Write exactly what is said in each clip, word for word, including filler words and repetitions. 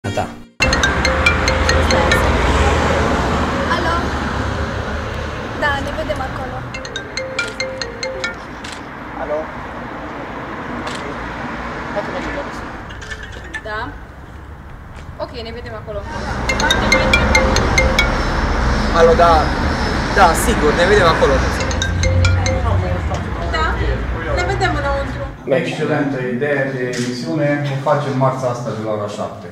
ta. Alo? Da, ne vedem acolo. Alo? Poate mă vedem. Da? Ok, ne vedem acolo. Alo, da, da, sigur, ne vedem acolo. Da? Ne vedem înăuntru. Excelentă idee de emisiune, o facem marța asta de la ora șapte.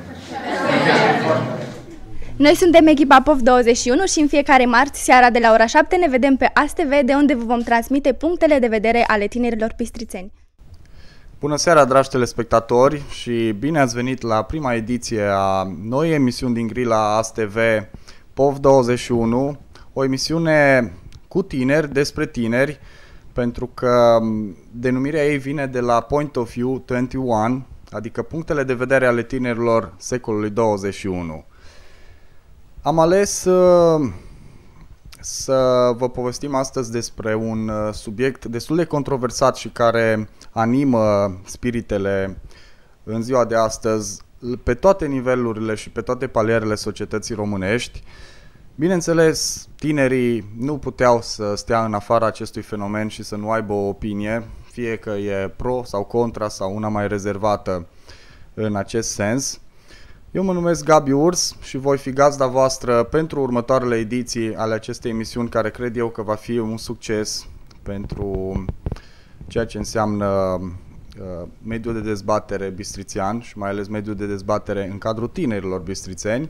Noi suntem echipa P O V douăzeci și unu și în fiecare marți, seara de la ora șapte, ne vedem pe A S T V, de unde vă vom transmite punctele de vedere ale tinerilor bistrițeni. Bună seara, dragi telespectatori, și bine ați venit la prima ediție a noii emisiuni din grila A S T V P O V douăzeci și unu, o emisiune cu tineri, despre tineri, pentru că denumirea ei vine de la Point of View douăzeci și unu, adică punctele de vedere ale tinerilor secolului douăzeci și unu. Am ales uh, să vă povestim astăzi despre un uh, subiect destul de controversat și care animă spiritele în ziua de astăzi pe toate nivelurile și pe toate palierele societății românești. Bineînțeles, tinerii nu puteau să stea în afara acestui fenomen și să nu aibă o opinie, fie că e pro sau contra sau una mai rezervată în acest sens. Eu mă numesc Gabi Urs și voi fi gazda voastră pentru următoarele ediții ale acestei emisiuni, care cred eu că va fi un succes pentru ceea ce înseamnă uh, mediul de dezbatere bistrițean și mai ales mediul de dezbatere în cadrul tinerilor bistrițeni.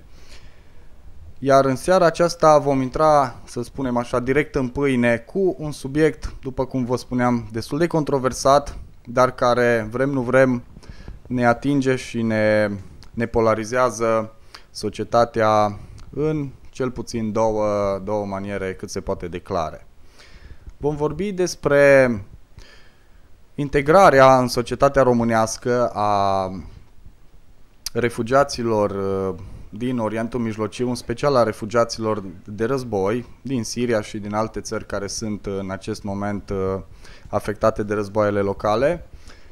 Iar în seara aceasta vom intra, să spunem așa, direct în pâine cu un subiect, după cum vă spuneam, destul de controversat, dar care, vrem nu vrem, ne atinge și ne, ne polarizează societatea în cel puțin două, două maniere cât se poate de clare. Vom vorbi despre integrarea în societatea românească a refugiaților din Orientul Mijlociu, în special a refugiaților de război din Siria și din alte țări care sunt în acest moment afectate de războaiele locale.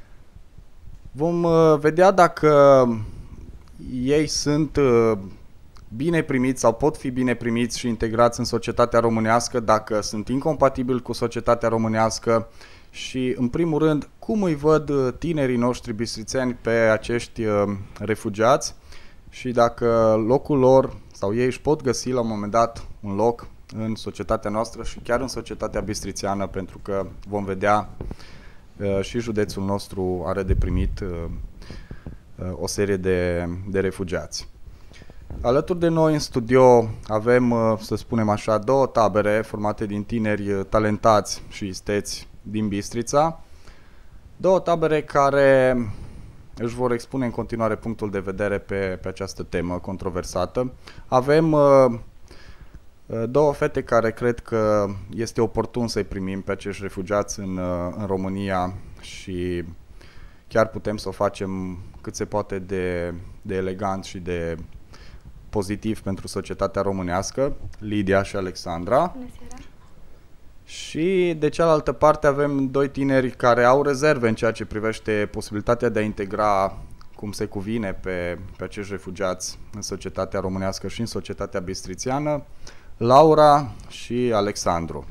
Vom vedea dacă ei sunt bine primiți sau pot fi bine primiți și integrați în societatea românească, dacă sunt incompatibili cu societatea românească și, în primul rând, cum îi văd tinerii noștri bistrițeni pe acești refugiați și dacă locul lor sau ei își pot găsi la un moment dat un loc în societatea noastră și chiar în societatea bistrițeană, pentru că vom vedea uh, și județul nostru are de primit uh, uh, o serie de, de refugiați. Alături de noi în studio avem, uh, să spunem așa, două tabere formate din tineri talentați și isteți din Bistrița, două tabere care își vor expune în continuare punctul de vedere pe, pe această temă controversată. Avem uh, două fete care cred că este oportun să-i primim pe acești refugiați în, uh, în România și chiar putem să o facem cât se poate de, de elegant și de pozitiv pentru societatea românească, Lidia și Alexandra. Bună seara. Și de cealaltă parte avem doi tineri care au rezerve în ceea ce privește posibilitatea de a integra cum se cuvine pe, pe acești refugiați în societatea românească și în societatea bistrițeană, Laura și Alexandru.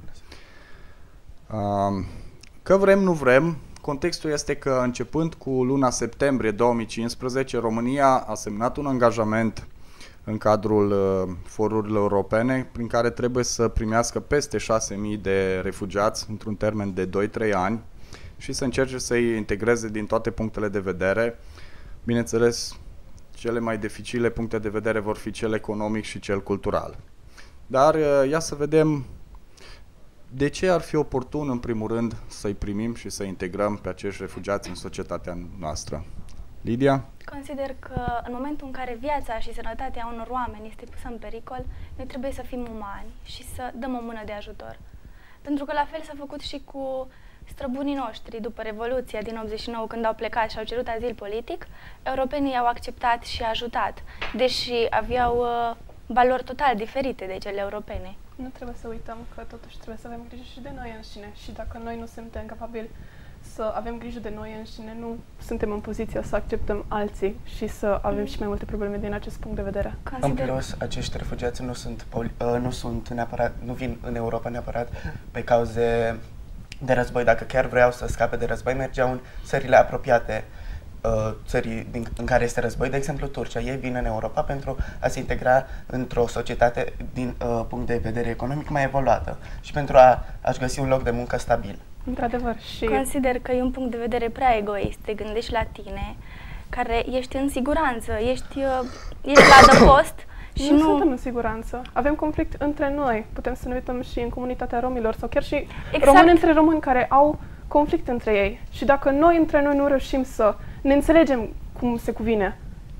Că vrem, nu vrem, contextul este că începând cu luna septembrie două mii cincisprezece, România a semnat un angajament în cadrul uh, forurilor europene, prin care trebuie să primească peste șase mii de refugiați într-un termen de doi trei ani și să încerce să-i integreze din toate punctele de vedere. Bineînțeles, cele mai dificile puncte de vedere vor fi cel economic și cel cultural. Dar uh, ia să vedem de ce ar fi oportun, în primul rând, să-i primim și să integrăm pe acești refugiați în societatea noastră. Lidia? Consider că în momentul în care viața și sănătatea unor oameni este pusă în pericol, noi trebuie să fim umani și să dăm o mână de ajutor. Pentru că la fel s-a făcut și cu străbunii noștri după Revoluția din optzeci și nouă, când au plecat și au cerut azil politic. Europenii au acceptat și ajutat, deși aveau uh, valori total diferite de cele europene. Nu trebuie să uităm că totuși trebuie să avem grijă și de noi înșine și dacă noi nu suntem capabili să avem grijă de noi înșine, nu suntem în poziția să acceptăm alții și să avem și mai multe probleme din acest punct de vedere. În plus, acești refugiați nu sunt, nu sunt neapărat, nu vin în Europa neapărat pe cauze de război. Dacă chiar vreau să scape de război, mergeau în țările apropiate țării din, în care este război, de exemplu Turcia. Ei vin în Europa pentru a se integra într-o societate din uh, punct de vedere economic mai evoluată și pentru a, a-și găsi un loc de muncă stabil. Într-adevăr. Și consider că e un punct de vedere prea egoist. Te gândești la tine, care ești în siguranță, ești, uh, ești la adăpost și nu, nu... suntem în siguranță. Avem conflict între noi. Putem să ne uităm și în comunitatea romilor sau chiar și exact. români între români care au conflict între ei. Și dacă noi între noi nu reușim să ne înțelegem cum se cuvine,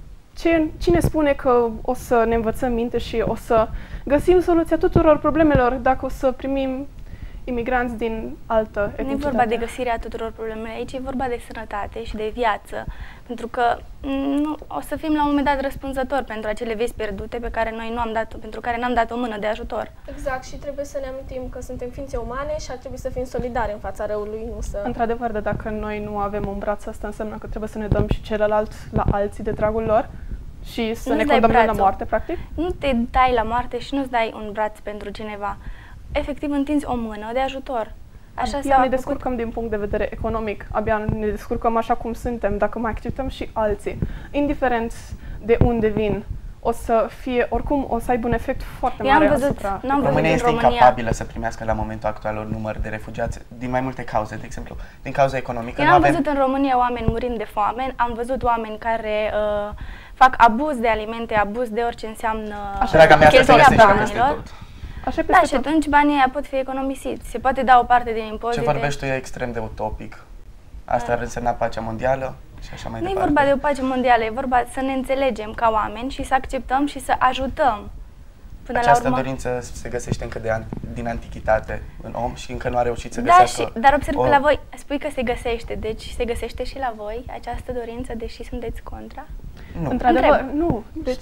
ce, cine spune că o să ne învățăm minte și o să găsim soluția tuturor problemelor dacă o să primim imigranți din altă etnicitate? Nu e vorba de găsirea tuturor problemelor, aici e vorba de sănătate și de viață. Pentru că nu, o să fim la un moment dat răspunzători pentru acele vieți pierdute pe care noi nu am dat, pentru care n-am dat o mână de ajutor. Exact, și trebuie să ne amintim că suntem ființe umane și ar trebui să fim solidari în fața răului, nu să... Într-adevăr, dar dacă noi nu avem un braț, asta înseamnă că trebuie să ne dăm și celălalt la alții de dragul lor și să Nu-ți ne dai condamnăm la brațul. moarte, practic? Nu te dai la moarte și nu-ți dai un braț pentru cineva. Efectiv, întinzi o mână de ajutor. Așa Abia s-a ne făcut. descurcăm din punct de vedere economic, abia ne descurcăm așa cum suntem, dacă mai acceptăm și alții. Indiferent de unde vin, o să fie, oricum, o să aibă un efect foarte Eu am mare văzut, asupra... n-am văzut România în este România. incapabilă să primească la momentul actual un număr de refugiați din mai multe cauze, de exemplu, din cauza economică. Eu nu am avem... văzut în România oameni murind de foame, am văzut oameni care uh, fac abuz de alimente, abuz de orice înseamnă Draga mea, asta se cheltuirea găsește peste banilor. tot. Așa Da, și atunci banii aia pot fi economisiți. Se poate da o parte din impozite. Ce vorbești tu e extrem de utopic. Asta ar însemna pacea mondială și așa mai Nu e departe. vorba de o pace mondială, e vorba să ne înțelegem ca oameni și să acceptăm și să ajutăm. Până Această la urmă. dorință se găsește încă de an, din antichitate în om și încă nu a reușit să Da, găsească... și, dar observ o... că la voi, spui că se găsește, deci se găsește și la voi această dorință, deși sunteți contra? Nu. Într-adevăr, nu. Deci,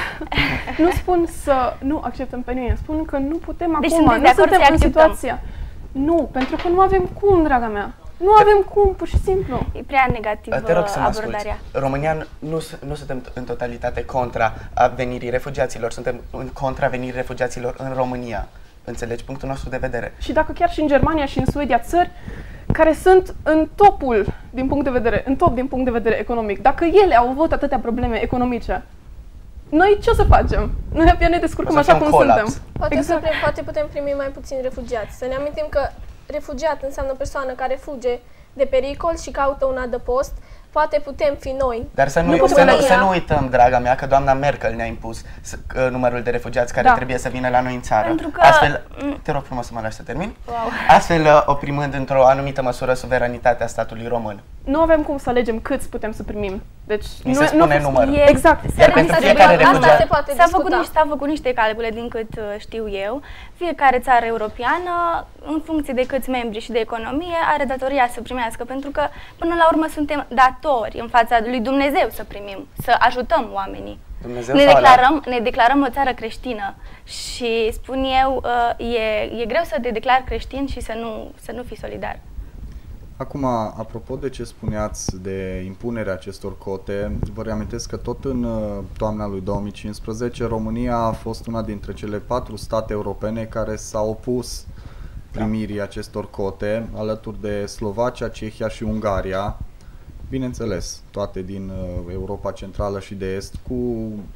nu spun să nu acceptăm pe nimeni, spun că nu putem Deci acum, sunteți de nu acord suntem să-i în acceptăm? situația. Nu, pentru că nu avem cum, draga mea. Nu avem cum, pur și simplu. E prea negativă Te rog să mă asculți. abordarea. România nu, nu suntem în totalitate contra a venirii refugiaților, suntem în contra venirii refugiaților în România. Înțelegi punctul nostru de vedere? Și dacă chiar și în Germania și în Suedia, țări care sunt în topul din punct de vedere, în top din punct de vedere economic, dacă ele au avut atâtea probleme economice, noi ce o să facem? Noi abia ne descurcăm O să așa fie un cum colaps. suntem. Poate, Exact. să, pre- poate putem primi mai puțini refugiați. Să ne amintim că refugiat înseamnă persoană care fuge de pericol și caută un adăpost. Poate putem fi noi. Dar să nu, Nu să, nu, România. să nu uităm, draga mea, că doamna Merkel ne-a impus s- uh, numărul de refugiați care Da. trebuie să vină la noi în țară. Pentru că- Astfel, te rog frumos să mă lași să termin. Wow. Astfel, uh, oprimând într-o anumită măsură suveranitatea statului român. Nu avem cum să alegem câți putem să primim. Deci Ni nu, se spune nu, numărul. E- Exact. se Iar re- pentru se fiecare re- refugiat- Asta se poate S-au făcut, discuta. niște, s-au făcut niște calcule din cât uh, știu eu. Fiecare țară europeană, în funcție de câți membri și de economie, are datoria să primească. Pentru că, până la urmă, suntem datori în fața lui Dumnezeu să primim, să ajutăm oamenii. Dumnezeu Ne sau Allah? declarăm, ne declarăm o țară creștină și spun eu, uh, e, e greu să te declari creștin și să nu, să nu fii solidar. Acum, apropo de ce spuneați de impunerea acestor cote, vă reamintesc că tot în uh, toamna lui două mii cincisprezece România a fost una dintre cele patru state europene care s-au opus primirii acestor cote, alături de Slovacia, Cehia și Ungaria, bineînțeles, toate din uh, Europa Centrală și de Est, cu,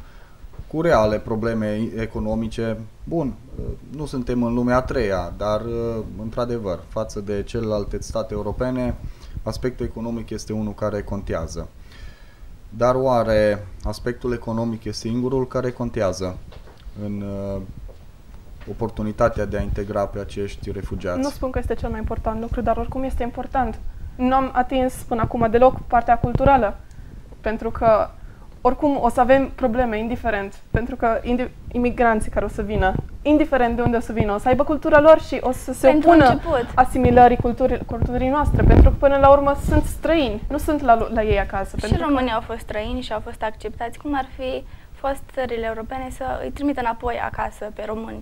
cu reale probleme economice. Bun, uh, nu suntem în lumea a treia, dar uh, într-adevăr, față de celelalte state europene, aspectul economic este unul care contează. Dar oare aspectul economic este singurul care contează în uh, oportunitatea de a integra pe acești refugiați? Nu spun că este cel mai important lucru, dar oricum este important. Nu am atins până acum deloc partea culturală, pentru că oricum o să avem probleme, indiferent, pentru că indi- imigranții care o să vină, indiferent de unde o să vină, o să aibă cultura lor și o să se Pentru opună început. asimilării culturii, culturii noastre, pentru că până la urmă sunt străini, nu sunt la, la ei acasă. Și pentru că- românii au fost străini și au fost acceptați. Cum ar fi fost țările europene să îi trimită înapoi acasă pe români?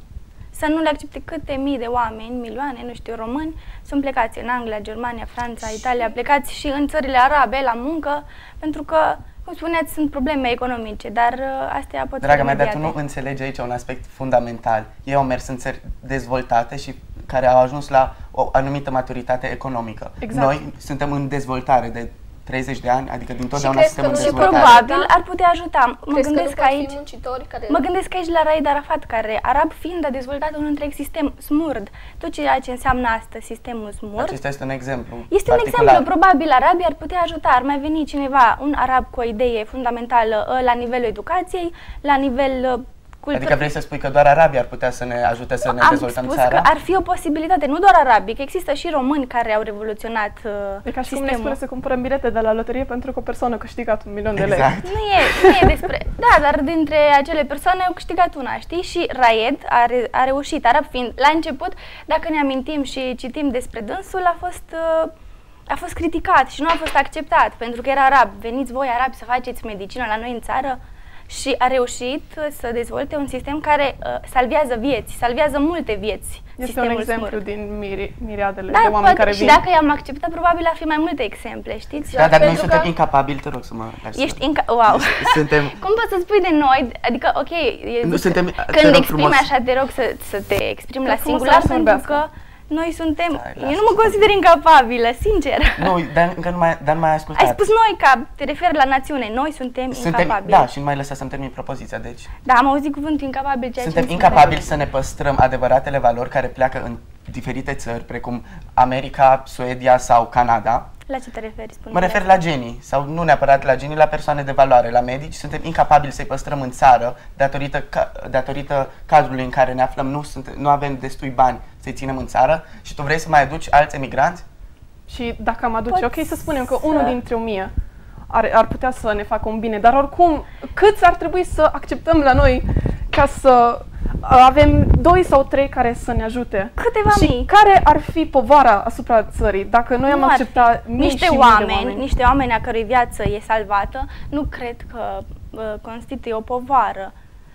să nu le accepte câte mii de oameni, milioane, nu știu, români, sunt plecați în Anglia, Germania, Franța, Italia, plecați și în țările arabe la muncă, pentru că, cum spuneați, sunt probleme economice, dar uh, astea pot fi Draga mea, dar remediate. tu nu înțelegi aici un aspect fundamental. Ei au mers în țări dezvoltate și care au ajuns la o anumită maturitate economică. Exact. Noi suntem în dezvoltare de treizeci de ani, adică din totdeauna crezi suntem că în nu- Și dezvoltare. probabil ar putea ajuta. Mă Crezi că nu gândesc pot fi aici, muncitori care... mă gândesc aici la Raed Arafat, care, arab fiind, a dezvoltat un întreg sistem smurd. Tot ceea ce înseamnă astăzi sistemul smurd. Acesta este un exemplu Este un particular. exemplu, probabil arabii ar putea ajuta, ar mai veni cineva, un arab cu o idee fundamentală uh, la nivelul educației, la nivel uh, cultural. Adică vrei să spui că doar arabii ar putea să ne ajute să ne Am dezvoltăm spus țara? că ar fi o posibilitate, nu doar arabii, că există și români care au revoluționat uh, E ca și cum ne sistemul. spune să cumpărăm bilete de la loterie pentru că o persoană a câștigat un milion de lei. Exact. Nu e, nu e despre... Da, dar dintre acele persoane au câștigat una, știi? Și Raed a, re, a reușit, arab fiind, la început, dacă ne amintim și citim despre dânsul, a fost... Uh, a fost criticat și nu a fost acceptat, pentru că era arab. Veniți voi, arabi, să faceți medicină la noi în țară? Și a reușit să dezvolte un sistem care uh, salvează vieți, salvează multe vieți. Este un exemplu din miri, miriadele Da, de oameni poate, care și vin. dacă i-am acceptat, probabil ar fi mai multe exemple, știți? Da, dar noi pentru suntem că- incapabili, te rog să mă lași. Ești inca... Wow! Suntem... Cum poți să spui de noi? Adică, ok, e, Nu suntem- te când rog exprimi frumos. așa, te rog să, să te exprimi Te la rog frumos singular, să pentru vorbească. că noi suntem... Stai, eu lasă, nu mă consider incapabilă, sincer. Nu, dar încă nu mai, dar nu mai ai ascultat. Ai spus noi, ca te referi la națiune, noi suntem, Suntem, incapabili. da, și nu mai lăsa să-mi termin propoziția, deci Da, am auzit cuvântul incapabil, ceea suntem ce mi se pare incapabili rău. să ne păstrăm adevăratele valori care pleacă în diferite țări, precum America, Suedia sau Canada. La ce te referi, spune? Mă refer la genii, sau nu neapărat la genii, la persoane de valoare, la medici. Suntem incapabili să-i păstrăm în țară datorită, ca, datorită cadrului în care ne aflăm. Nu, sunt, nu avem destui bani să-i ținem în țară și tu vrei să mai aduci alți emigranți? Și dacă am aduce, Poți ok, să spunem că să- unul dintre o mie ar, ar putea să ne facă un bine, dar oricum, câți ar trebui să acceptăm la noi ca să avem doi sau trei care să ne ajute? Câteva și mii. care ar fi povara asupra țării dacă noi am Nu ar fi. acceptat mii niște și mii oameni, de oameni? niște oameni a cărui viață e salvată, nu cred că uh, constituie o povară.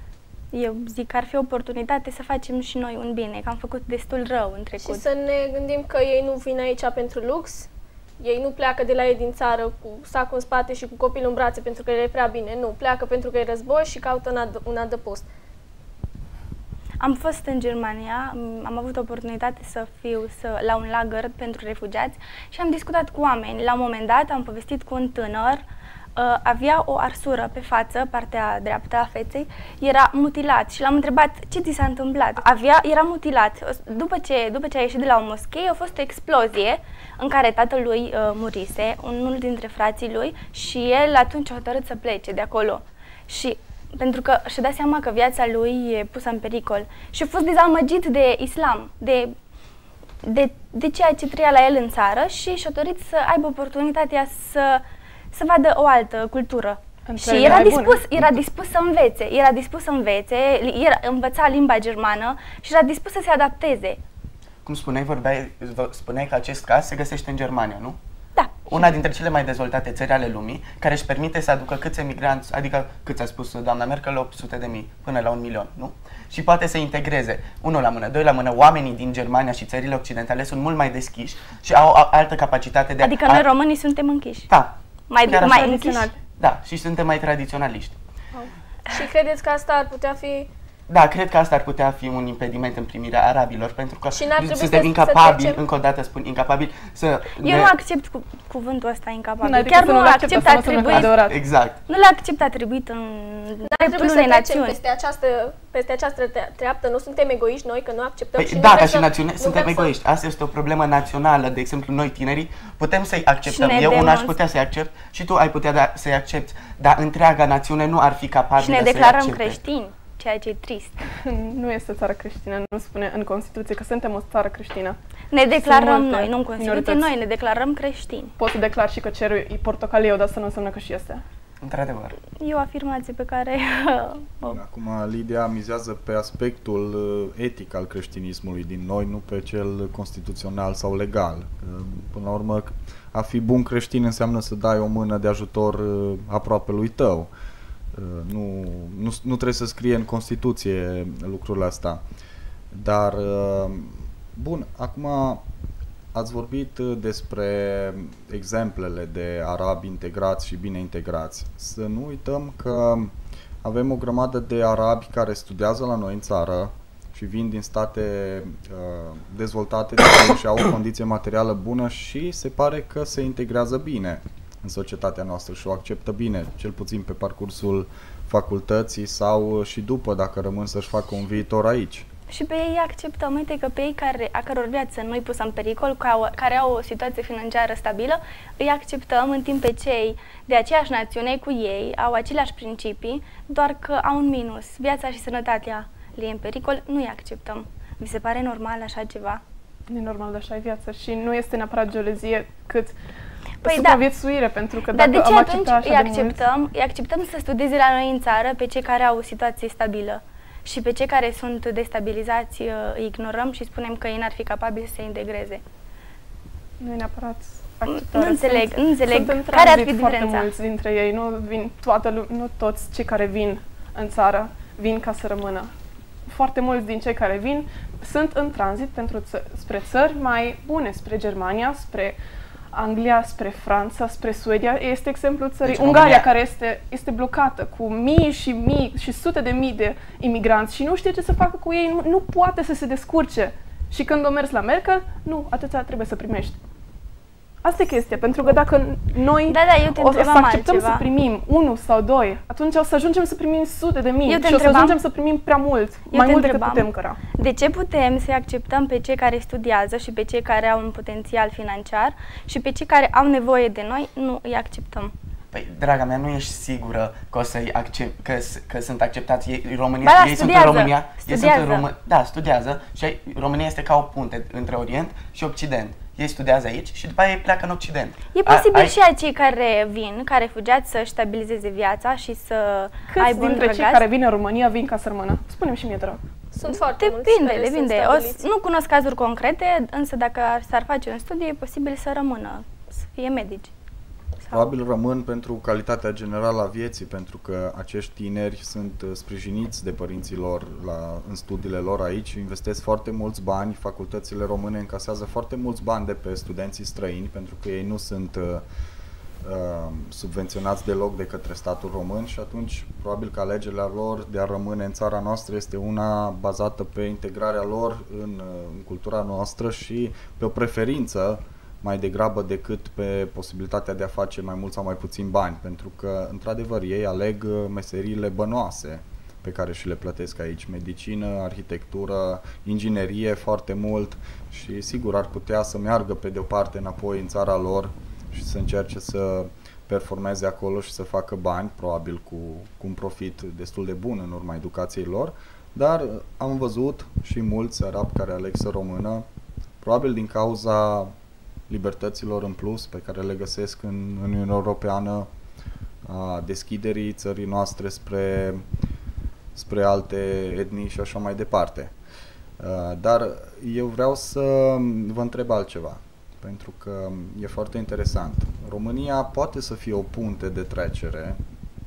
Eu zic că ar fi o oportunitate să facem și noi un bine, că am făcut destul rău în Și trecut. să ne gândim că ei nu vin aici pentru lux, ei nu pleacă de la ei din țară cu sacul în spate și cu copilul în brațe pentru că le e prea bine, nu, pleacă pentru că e război și caută un, ad- un adăpost. Am fost în Germania, m- am avut oportunitate să fiu să, la un lagăr pentru refugiați și am discutat cu oameni. La un moment dat am povestit cu un tânăr, uh, avea o arsură pe față, partea dreaptă a feței, era mutilat și l-am întrebat ce ți s-a întâmplat. Avea, era mutilat. După ce, după ce a ieșit de la o moschee, a fost o explozie în care tatălui uh, murise, unul dintre frații lui, și el atunci a hotărât să plece de acolo. Și pentru că și-a dat seama că viața lui e pusă în pericol și a fost dezamăgit de islam, de, de, de ceea ce trăia la el în țară și și-a dorit să aibă oportunitatea să, să vadă o altă cultură. Între Și era mai bune. dispus, era dispus să învețe, era dispus să învețe, era, învăța limba germană și era dispus să se adapteze. Cum spuneai, vorbeai, vă- spuneai că acest caz se găsește în Germania, nu? Da. Una dintre cele mai dezvoltate țări ale lumii, care își permite să aducă câți emigranți, adică câți a spus doamna Merkel, opt sute de mii, până la un milion, nu? Și poate să integreze, unul la mână, doi la mână, oamenii din Germania și țările occidentale sunt mult mai deschiși și au o altă capacitate de Adică a... noi românii suntem închiși. Da. Mai, Chiar așa. mai închiși. Tradițional. Da, și suntem mai tradiționaliști. Și credeți că asta ar putea fi... Da, cred că asta ar putea fi un impediment în primirea arabilor, pentru că Și n-ar trebui suntem să- să incapabili, trecem- încă o dată spun, incapabili să... Eu ne- nu accept cu, cuvântul ăsta incapabil. Adică Chiar să nu nu-l acceptă, accept să nu sună atribuit. adevărat. Exact. Nu l-a acceptat atribuit în Dar dreptul trebuie să unei trecem națiuni. peste această, peste această tre- treaptă. Nu suntem egoiști noi, că nu acceptăm și Păi, nu da, vrem ca și să- națiune, nu suntem vrem să- egoiști. Asta este o problemă națională. De exemplu, noi tinerii putem să-i acceptăm. Și ne Eu una aș demonst- putea să-i accept și tu ai putea da, să-i accepti, dar întreaga națiune nu ar fi capabilă Și ne să-i declarăm accepte. creștini, ceea ce e trist. Nu este țară creștină, nu spune în Constituție că suntem o țară creștină. Ne declarăm multe noi, nu în Constituție, minorități. noi ne declarăm creștini. Pot să declar și că cerul e portocaliu, dar să nu înseamnă că și este. Într-adevăr. E o afirmație pe care o Bun, acum Lidia mizează pe aspectul uh, etic al creștinismului din noi, nu pe cel constituțional sau legal. Uh, Până la urmă, a fi bun creștin înseamnă să dai o mână de ajutor uh, aproapelui tău. Uh, Nu, nu, nu trebuie să scrie în Constituție lucrul ăsta. Dar, bun, acum ați vorbit despre exemplele de arabi integrați și bine integrați. Să nu uităm că avem o grămadă de arabi care studiază la noi în țară și vin din state uh, dezvoltate și au o condiție materială bună și se pare că se integrează bine în societatea noastră și o acceptă bine, cel puțin pe parcursul facultății sau și după, dacă rămân să-și facă un viitor aici. Și pe ei acceptăm, uite că pe ei care, a căror viață nu-i pusă în pericol, care au o situație financiară stabilă, îi acceptăm, în timp pe cei de aceeași națiune cu ei, au aceleași principii, doar că au un minus. Viața și sănătatea le e în pericol, nu-i acceptăm. Vi se pare normal așa ceva? Nu e normal de așa e viața și nu este neapărat gelozie cât păi supraviețuire, da. Pentru că Dar dacă de ce am atunci acceptat îi acceptăm, îi acceptăm să studieze la noi în țară pe cei care au o situație stabilă? Și pe cei care sunt destabilizați îi ignorăm și spunem că ei n-ar fi capabili să se integreze. Nu e neapărat acceptare. Nu înțeleg, sunt, nu înțeleg. Sunt care ar fi foarte diferența? mulți dintre ei, nu vin toată nu toți cei care vin în țară vin ca să rămână. Foarte mulți din cei care vin sunt în tranzit pentru ță spre țări mai bune, spre Germania, spre Anglia, spre Franța, spre Suedia. Este exemplul țării deci, Ungaria, România, care este, este blocată cu mii și mii și sute de mii de imigranți și nu știe ce să facă cu ei, nu, nu poate să se descurce. Și când o mers la Merkel, nu, atâția trebuie să primești. Asta e chestia, pentru că dacă noi da, da, eu te o să acceptăm altceva. să primim unul sau doi, atunci o să ajungem să primim sute de mii eu și o să ajungem să primim prea mult, eu mai mult întrebam, decât putem căra. De ce putem să acceptăm pe cei care studiază și pe cei care au un potențial financiar și pe cei care au nevoie de noi, nu îi acceptăm? Păi, draga mea, nu ești sigură că, o să accept, că, că sunt acceptați ei, România, ba, da, ei studiază, sunt în România, studiază. ei sunt în România, da, studiază și România este ca o punte între Orient și Occident. Ei studiază aici și după aia ei pleacă în Occident. E posibil a, și a cei care vin, care refugiați, să-și stabilizeze viața și să Câți aibă un dintre răgaz? cei care vin în România vin ca să rămână? Spune-mi și mie, te rog. Sunt foarte depinde, mulți depinde. O, nu cunosc cazuri concrete, însă dacă s-ar face un studiu, e posibil să rămână, să fie medici. Probabil rămân pentru calitatea generală a vieții, pentru că acești tineri sunt sprijiniți de părinții lor la, în studiile lor aici, investesc foarte mulți bani, facultățile române încasează foarte mulți bani de pe studenții străini, pentru că ei nu sunt uh, uh, subvenționați deloc de către statul român și atunci probabil că alegerea lor de a rămâne în țara noastră este una bazată pe integrarea lor în, în cultura noastră și pe o preferință mai degrabă decât pe posibilitatea de a face mai mult sau mai puțin bani, pentru că, într-adevăr, ei aleg meseriile bănoase pe care și le plătesc aici, medicină, arhitectură, inginerie foarte mult și, sigur, ar putea să meargă pe de o parte înapoi în țara lor și să încerce să performeze acolo și să facă bani, probabil cu, cu un profit destul de bun în urma educației lor, dar am văzut și mulți arabi care aleg să rămână, probabil din cauza libertăților în plus pe care le găsesc în Uniunea Europeană, a deschiderii țării noastre spre, spre alte etnii și așa mai departe. Dar eu vreau să vă întreb altceva, pentru că e foarte interesant. România poate să fie o punte de trecere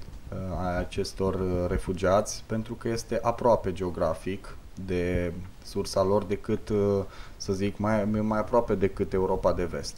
a acestor refugiați, pentru că este aproape geografic de sursa lor decât, să zic, mai, mai aproape decât Europa de Vest.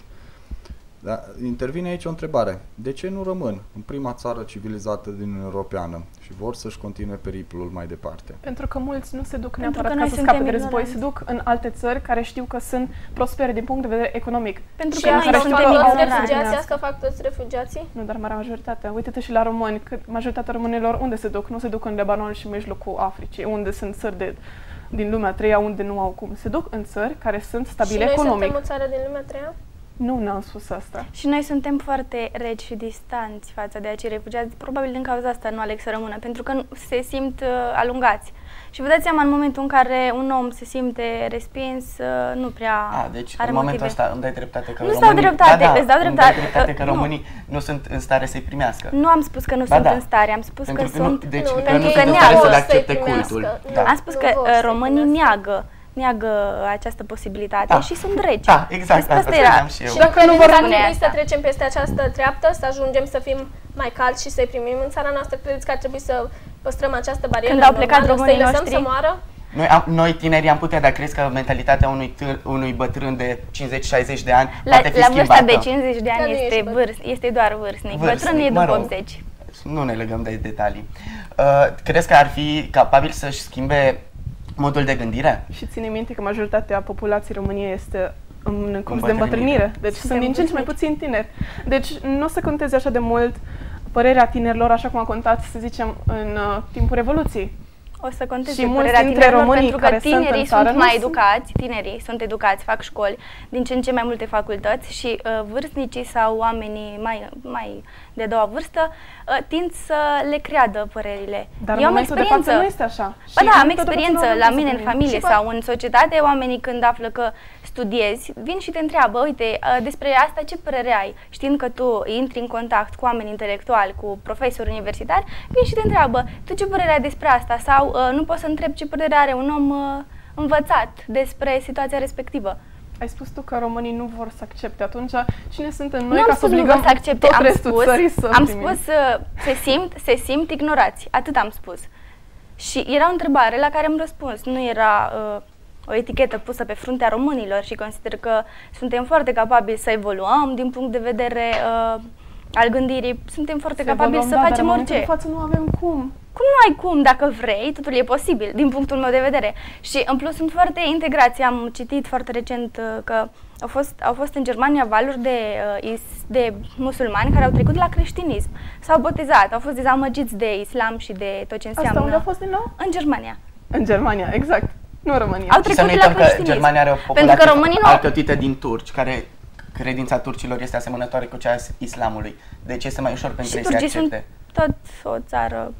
Dar intervine aici o întrebare. De ce nu rămân în prima țară civilizată din Uniunea Europeană și vor să-și continue periplul mai departe? Pentru că mulți nu se duc Pentru neapărat ca să scape de război, se duc în alte țări care știu că sunt prospere din punct de vedere economic. Pentru și că noi suntem refugiații, asta fac toți refugiații? Nu, dar marea majoritatea. Uite-te și la români, că majoritatea românilor unde se duc? Nu se duc în Lebanon și mijlocul Africii, unde sunt țări de, din lumea a treia, unde nu au cum. Se duc în țări care sunt stabile și economic. Și noi suntem o țară din lumea a treia? Nu, n-am spus asta. Și noi suntem foarte reci și distanți față de acei refugiați. Probabil din cauza asta nu aleg să rămână, pentru că se simt uh, alungați. Și vă dați seama, în momentul în care un om se simte respins, uh, nu prea A, deci are în momentul motive. ăsta îmi dai dreptate că nu românii... stau dreptate, da, da, îți dau dreptate. Îmi dai dreptate că uh, românii nu. nu sunt în stare să-i primească. Nu am spus că nu ba sunt da. în stare, am spus pentru că, că sunt... Nu, deci nu, că nu sunt în neagă stare să le să-i accepte primească. cultul. Nu. Da. Am spus Nu că vor uh, să românii primească. neagă, neagă această posibilitate Da. și sunt reci. Da, exact, Asta, asta era. spuneam și eu. Și dacă nu vor trebui asta. să trecem peste această treaptă, să ajungem să fim mai calți și să-i primim în țara noastră, credeți că ar trebui să păstrăm această barieră Când au plecat normală, românii să-i lăsăm noștri, să moară? Noi, am, noi tinerii am putea, dar crezi că mentalitatea unui, târ, unui bătrân de cincizeci șaizeci de ani La, poate fi la schimbată? vârsta de cincizeci de ani Dar nu este, ești vârst, este doar vârstnic. Vârstnic, Bătrân e mă după rog. optzeci. Nu ne legăm de detalii. Uh, crezi că ar fi capabil să-și schimbe modul de gândire? Și ține minte că majoritatea populației României este în curs de Îmbătrânire. îmbătrânire. Deci Suntem sunt din ce în ce mai puțini tineri. Deci nu o să conteze așa de mult părerea tinerilor, așa cum a contat, să zicem, în uh, timpul Revoluției. O să conteze Și mulți părerea dintre tinerilor, românii pentru că care sunt tinerii în țară sunt nu mai sunt- educați, tinerii sunt educați, fac școli, din ce în ce mai multe facultăți și uh, vârstnicii sau oamenii mai, mai de a doua vârstă uh, tind să le creadă părerile. Dar Eu în am momentul de experiență. față nu este așa. Ba Și da, am nu tot experiență învățăm la să mine în primim. familie Și sau în societate, oamenii când află că studiezi, vin și te întreabă, uite, uh, despre asta ce părere ai? Știind că tu intri în contact cu oameni intelectuali, cu profesori universitari, vin și te întreabă, tu ce părere ai despre asta? Sau uh, nu poți să întrebi ce părere are un om uh, învățat despre situația respectivă. Ai spus tu că românii nu vor să accepte, atunci cine suntem noi Nu am ca să spus nu obligăm vor să accepte, tot am restul spus, țării să am primim? spus uh, se simt, se simt ignorați, atât am spus. Și era o întrebare la care am răspuns, nu era uh, o etichetă pusă pe fruntea românilor și consider că suntem foarte capabili să evoluăm din punct de vedere uh, al gândirii, suntem foarte Să capabili evoluăm, să da, dar facem în momentul orice. de față nu avem cum. Cum nu ai cum, dacă vrei, totul e posibil, din punctul meu de vedere. Și în plus sunt foarte integrați, am citit foarte recent uh, că au fost, au fost în Germania valuri de, uh, is, de musulmani care au trecut la creștinism. S-au botezat, au fost dezamăgiți de islam și de tot ce înseamnă. Asta unde a fost din nou? În Germania. În Germania, exact. Nu în România. Au Și să nu trecut la uităm că creștinism. Germania are o Pentru populație că românii nu... alcătuită din turci, care credința turcilor este asemănătoare cu cea a islamului. Deci este mai ușor pentru Și ei să turcii sunt accepte. tot o țară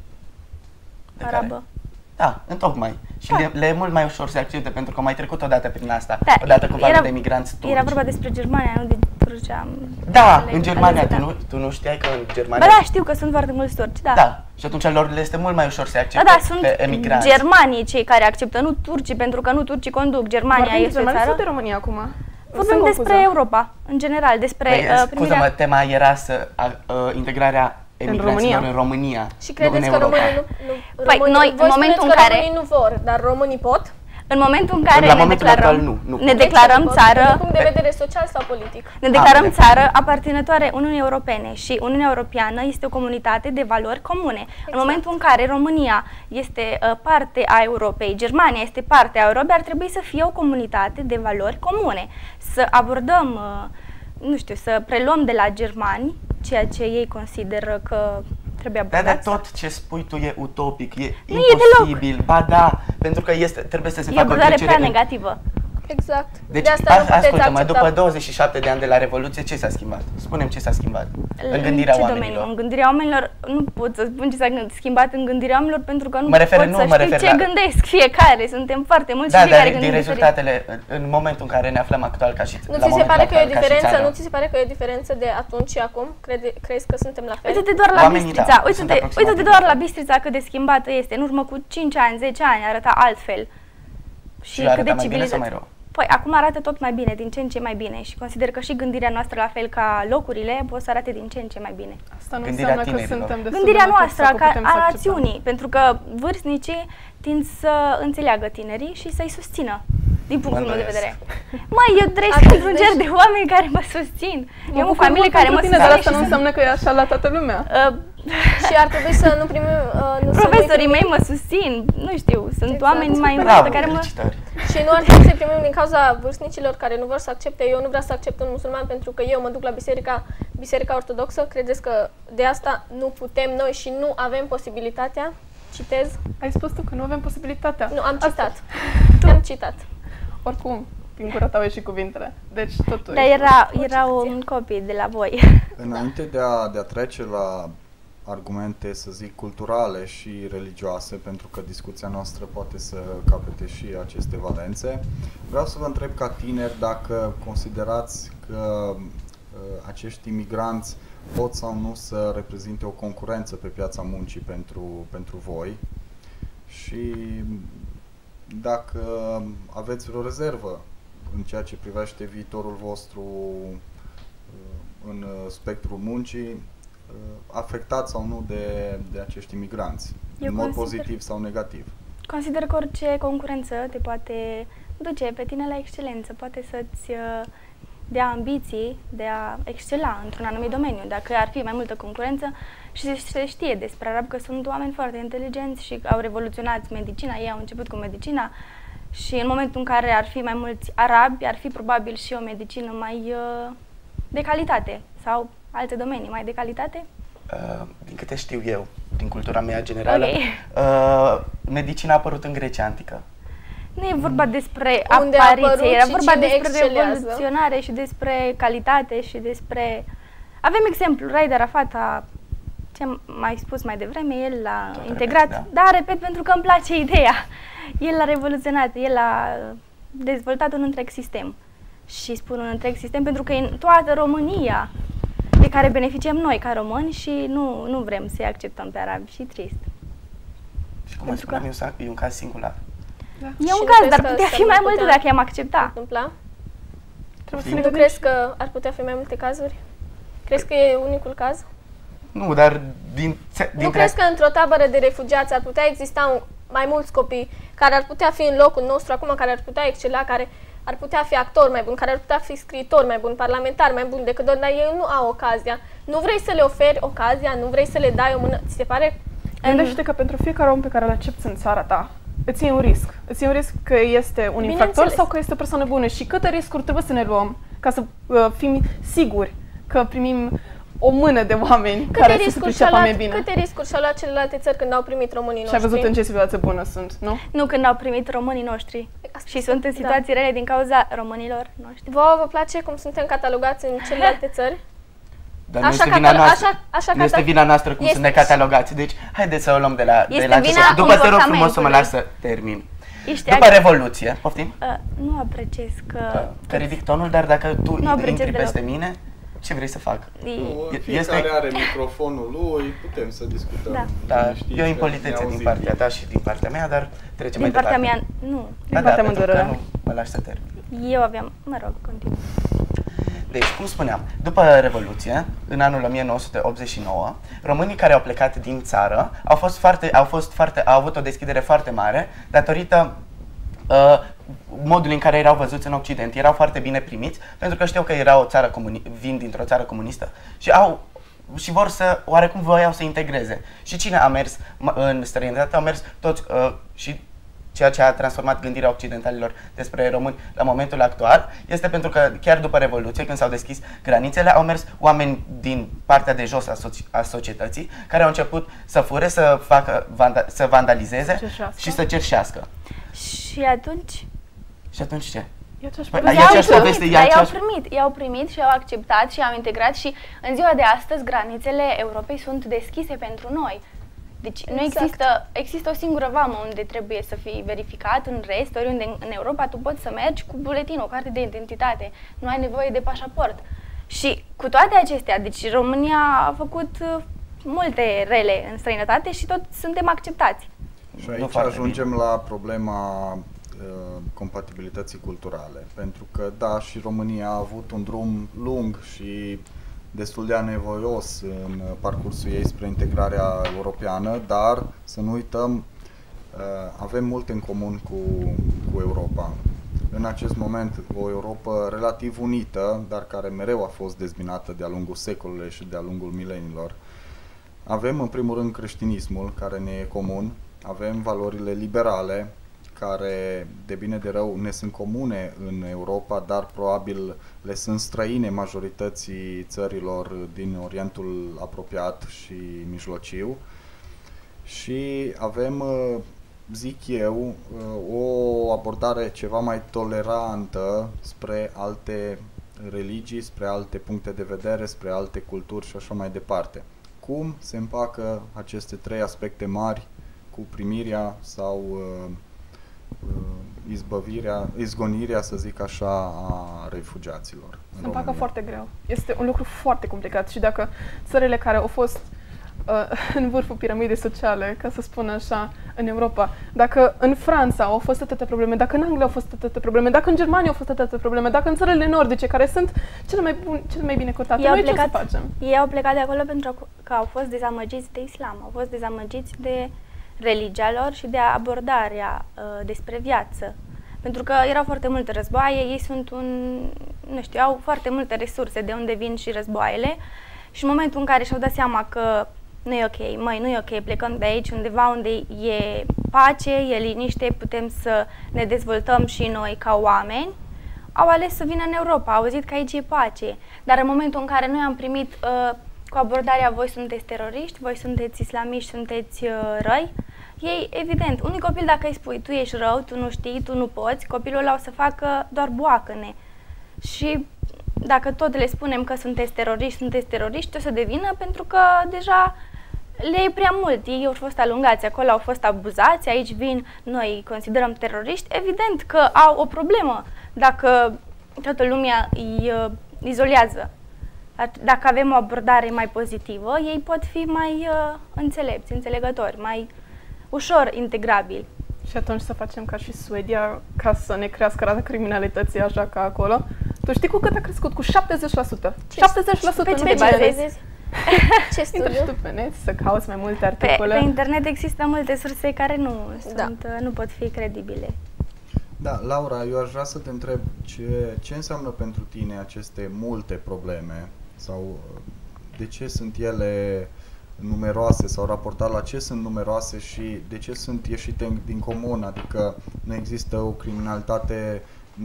De care? arabă. Da, întocmai. Și Da. le, le e mult mai ușor să accepte pentru că au mai trecut odată prin asta. Da, Odată cu valul era- de migranți turci. Era vorba despre Germania, nu de Turcia. Da, Înțeleg, în Germania. da. Tu nu, tu nu știai că în Ba Germania... da, știu că sunt foarte mulți turci, da. Da. Și atunci lor le este mult mai ușor să Da, accepte da, sunt pe emigranți. germanii cei care acceptă, nu turcii, pentru că nu turcii conduc. Germania Vorbim de este o Germania sau țară. de România acum? Vorbim Sunt despre confuză. Europa, în general, despre Păi, uh, scuză-mă, primirea... tema era să a, uh, integrarea emigranților România. în România. Și nu credeți în că Europa. românii nu, nu Păi, românii, noi, voi în momentul spuneți în că care- românii nu vor, dar românii pot? În momentul în care La ne momentul declarăm, actual, nu, nu. ne De ce declarăm nu pot? țară, Din punct de vedere social sau politic? ne declarăm Ambele. țară aparținătoare Uniunii Europene și Uniunea Europeană este o comunitate de valori comune. În momentul în care România este uh, parte a Europei, Germania este parte a Europei, ar trebui să fie o comunitate de valori comune. Să abordăm, uh, nu știu, să preluăm de la germani ceea ce ei consideră că trebuie Da, abordat. dar tot ce spui tu e utopic, e Nu e imposibil. Ba da, pentru că este, trebuie să se E o facă o abordare trecere prea în- negativă. Exact. Deci, de asta nu a- puteți ascultă-mă, accepta. după douăzeci și șapte de ani de la Revoluție, ce s-a schimbat? Spune-mi ce s-a schimbat în gândirea ce oamenilor. domeniu? În gândirea oamenilor, nu pot să spun ce s-a gând- schimbat în gândirea oamenilor pentru că nu Mă refer- pot nu să mă știu refer ce la- gândesc fiecare. Suntem foarte mulți Da, și fiecare dar din gândim diferit. rezultatele, în- în momentul în care ne aflăm actual ca și Nu la ți se momentul pare că e o actual ca și diferență? țară. Nu ți se pare că e o diferență de atunci și acum? Crede, crezi că suntem la fel? Uite-te doar la Oamenii, Bistrița, da, sunt uite-te, aproximativ uite-te la doar fel. la Bistrița cât de schimbată este. În urmă cu cinci ani, zece ani arăta altfel. Și cât arată de mai bine sau mai civilizat. rău? Păi acum arată tot mai bine, din ce în ce mai bine și consider că și gândirea noastră, la fel ca locurile, pot să arate din ce în ce mai bine. Asta nu Gândirea înseamnă că tinerilor. suntem destul Gândirea de maturi noastră, sau că ca putem să a acceptăm. națiunii, pentru că vârstnicii tind să înțeleagă tinerii și să-i susțină, din punctul meu de îndoiesc. vedere. Măi, eu trăiesc Atât, într-un deci- cer de oameni care mă susțin. Mă Eu am o bucur familie mult care pentru mă tine, dar susține asta și nu sunt- înseamnă că e așa la toată lumea. Uh, Și ar trebui să nu primim... Uh, nu să nu Profesorii primim- mei mă susțin, nu știu, sunt Exact. oameni mai în Bravo, vârstă care mă... felicitări. Și nu ar trebui să primim din cauza vârstnicilor care nu vor să accepte. Eu nu vreau să accept un musulman pentru că eu mă duc la biserica, biserica ortodoxă. Credeți că de asta nu putem noi și nu avem posibilitatea? Citez. Ai spus tu că nu avem posibilitatea. Nu, am Asta- citat. Am citat. Oricum, din gura ta au ieșit cuvintele. Deci totul. Dar era, era un copii de la voi. Înainte de a, de a trece la argumente, să zic, culturale și religioase, pentru că discuția noastră poate să capete și aceste valențe, vreau să vă întreb ca tineri dacă considerați că uh, acești imigranți pot sau nu să reprezinte o concurență pe piața muncii pentru, pentru voi și dacă aveți vreo rezervă în ceea ce privește viitorul vostru uh, în uh, spectrul muncii, uh, afectat sau nu de, de acești imigranți, Eu în mod consider- pozitiv sau negativ. Consider că orice concurență te poate duce pe tine la excelență, poate să-ți uh, dea ambiții de a excela într-un anumit domeniu. Dacă ar fi mai multă concurență și se știe despre arabi că sunt oameni foarte inteligenți și au revoluționat medicina, ei au început cu medicina și în momentul în care ar fi mai mulți arabi, ar fi probabil și o medicină mai uh, de calitate sau alte domenii mai de calitate. Uh, din câte știu eu, din cultura mea generală, Okay. uh, medicina a apărut în Grecia Antică. Nu e vorba despre Unde a apărut apariție, era și vorba cine despre excelează. revoluționare și despre calitate și despre... Avem exemplu, Raed Arafat a, ce am mai spus mai devreme, el l-a Tot integrat, repet, da. da, repet pentru că îmi place ideea. El l-a revoluționat, el a dezvoltat un întreg sistem. Și spun un întreg sistem pentru că în toată România de care beneficiem noi ca români și nu, nu vrem să-i acceptăm pe arabi și trist. Și cum Pentru spuneam, că... e un caz singular. Da. E Și un nu caz, crezi dar că putea s-ar fi mai mai multe putea dacă i-am accepta. întâmpla? Trebuie să Nu ne Nu gândim. crezi că ar putea fi mai multe cazuri? Crezi că e unicul caz? Nu, dar din... dintre... Nu crezi că într-o tabără de refugiați ar putea exista un, mai mulți copii care ar putea fi în locul nostru acum, care ar putea excela, care ar putea fi actori mai buni, care ar putea fi scriitori mai buni, parlamentari mai buni decât doar, dar ei nu au ocazia. Nu vrei să le oferi ocazia, nu vrei să le dai o mână, ți se pare? Gândește că pentru fiecare om pe care îl accepți în țara ta, îți iei un risc. Îți iei un risc că este un infractor Bineînțeles. sau că este o persoană bună și câte riscuri trebuie să ne luăm ca să uh, fim siguri că primim o mână de oameni Câte care să se riscuri și-au priceapă mai luat, bine. câte riscuri și-au luat celelalte țări când au primit românii Și ai noștri? văzut în ce situație bună sunt, nu? Nu când au primit românii noștri. Asta Și sunt în da. situații rele din cauza românilor noștri. Vouă vă place cum suntem catalogați în celelalte țări? Dar nu Așa este vina catal- noastră, așa- așa nu este catal- vina noastră cum Este- sunt necatalogați. Deci, haideți să o luăm de la, de Este la vina început. După te rog frumos să mă comportamentului. las să termin. Ești După ag- Revoluție, poftim? Uh, nu apreciez că... Că ridic tonul, dar dacă tu Nu apreciez intri deloc. peste mine, ce vrei să fac? E- Este- Fiecare are microfonul lui, putem să discutăm. Da. Da, liniștiți, e o că impolitețe ne din auzim partea bine. ta și din partea mea, dar trecem Din mai partea departe. mea, nu. Ba Din da, partea pentru că mândră. nu mă lași să termin. Eu aveam... Mă rog, continuă. Deci, cum spuneam, după Revoluție, în anul o mie nouă sute optzeci și nouă, românii care au plecat din țară au fost foarte, au fost foarte, au avut o deschidere foarte mare datorită uh, modului în care erau văzuți în Occident. Erau foarte bine primiți, pentru că știau că era o țară comuni- vin dintr-o țară comunistă și au și vor să, oarecum voiau să integreze. Și cine a mers m- în străinătate? Au mers toți uh, și ceea ce a transformat gândirea occidentalilor despre români la momentul actual este pentru că chiar după Revoluție, când s-au deschis granițele, au mers oameni din partea de jos a, soci- a societății care au început să fure, să facă, vanda- să vandalizeze Cerșească. și să cerșească. Și atunci... Și atunci ce? E aceeași Păi, poveste. e I-au aceeași primit, poveste, e dar i-au aceeași- primit, i-au primit și i-au acceptat și i-au integrat și în ziua de astăzi granițele Europei sunt deschise pentru noi. Deci nu Exact. există, există o singură vamă unde trebuie să fii verificat, în rest, oriunde în, în Europa tu poți să mergi cu buletin, o carte de identitate, nu ai nevoie de pașaport. Și cu toate acestea, deci România a făcut uh, multe rele în străinătate și tot suntem acceptați. Și Nu aici foarte ajungem bine. la problema uh, compatibilității culturale, pentru că da, și România a avut un drum lung și destul de anevoios în uh, parcursul ei spre integrarea europeană, dar să nu uităm, uh, avem multe în comun cu, cu Europa. În acest moment o Europa relativ unită, dar care mereu a fost dezbinată de-a lungul secolului și de-a lungul milenilor. Avem în primul rând creștinismul, care ne e comun, avem valorile liberale, care de bine de rău ne sunt comune în Europa, dar probabil le sunt străine majorității țărilor din Orientul apropiat și mijlociu. Și avem, zic eu, o abordare ceva mai tolerantă spre alte religii, spre alte puncte de vedere, spre alte culturi și așa mai departe. Cum se împacă aceste trei aspecte mari cu primirea sau uh, uh, izbăvirea, izgonirea, să zic așa, a refugiaților? în Se împacă România? foarte greu. Este un lucru foarte complicat și dacă țările care au fost uh, în vârful piramidei sociale, ca să spun așa, în Europa, dacă în Franța au fost atâtea probleme, dacă în Anglia au fost atâtea probleme, dacă în Germania au fost atâtea probleme, dacă în țările nordice, care sunt cele mai, bun, cele mai bine cotate, Ei au noi ce o să plecat- facem? Ei au plecat de acolo pentru că au fost dezamăgiți de islam, au fost dezamăgiți de religia lor și de abordarea uh, despre viață. Pentru că erau foarte multe războaie, ei sunt un, nu știu, au foarte multe resurse de unde vin și războaiele și în momentul în care și-au dat seama că nu e ok, măi, nu e ok, plecăm de aici undeva unde e pace, e liniște, putem să ne dezvoltăm și noi ca oameni, au ales să vină în Europa, au auzit că aici e pace. Dar în momentul în care noi am primit uh, cu abordarea voi sunteți teroriști, voi sunteți islamiști, sunteți uh, răi, ei, evident, unui copil dacă îi spui tu ești rău, tu nu știi, tu nu poți, copilul ăla o să facă doar boacăne. Și dacă tot le spunem că sunteți teroriști, sunteți teroriști, o să devină pentru că deja le e prea mult. Ei au fost alungați acolo, au fost abuzați, aici vin, noi îi considerăm teroriști, evident că au o problemă dacă toată lumea îi uh, izolează. Dacă avem o abordare mai pozitivă, ei pot fi mai uh, înțelepți, înțelegători, mai ușor integrabili. Și atunci să facem ca și Suedia, ca să ne crească rata criminalității așa ca acolo. Tu știi cu cât a crescut? Cu șaptezeci la sută. șaptezeci la sută Pe ce nu te bazezi? Ce Intră și tu studiu? pe net să cauți mai multe Pe, articole. pe internet există multe surse care nu, Da. sunt, nu pot fi credibile. Da, Laura, eu aș vrea să te întreb ce, ce înseamnă pentru tine aceste multe probleme sau de ce sunt ele numeroase sau raportat la ce sunt numeroase și de ce sunt ieșite din comun, adică nu există o criminalitate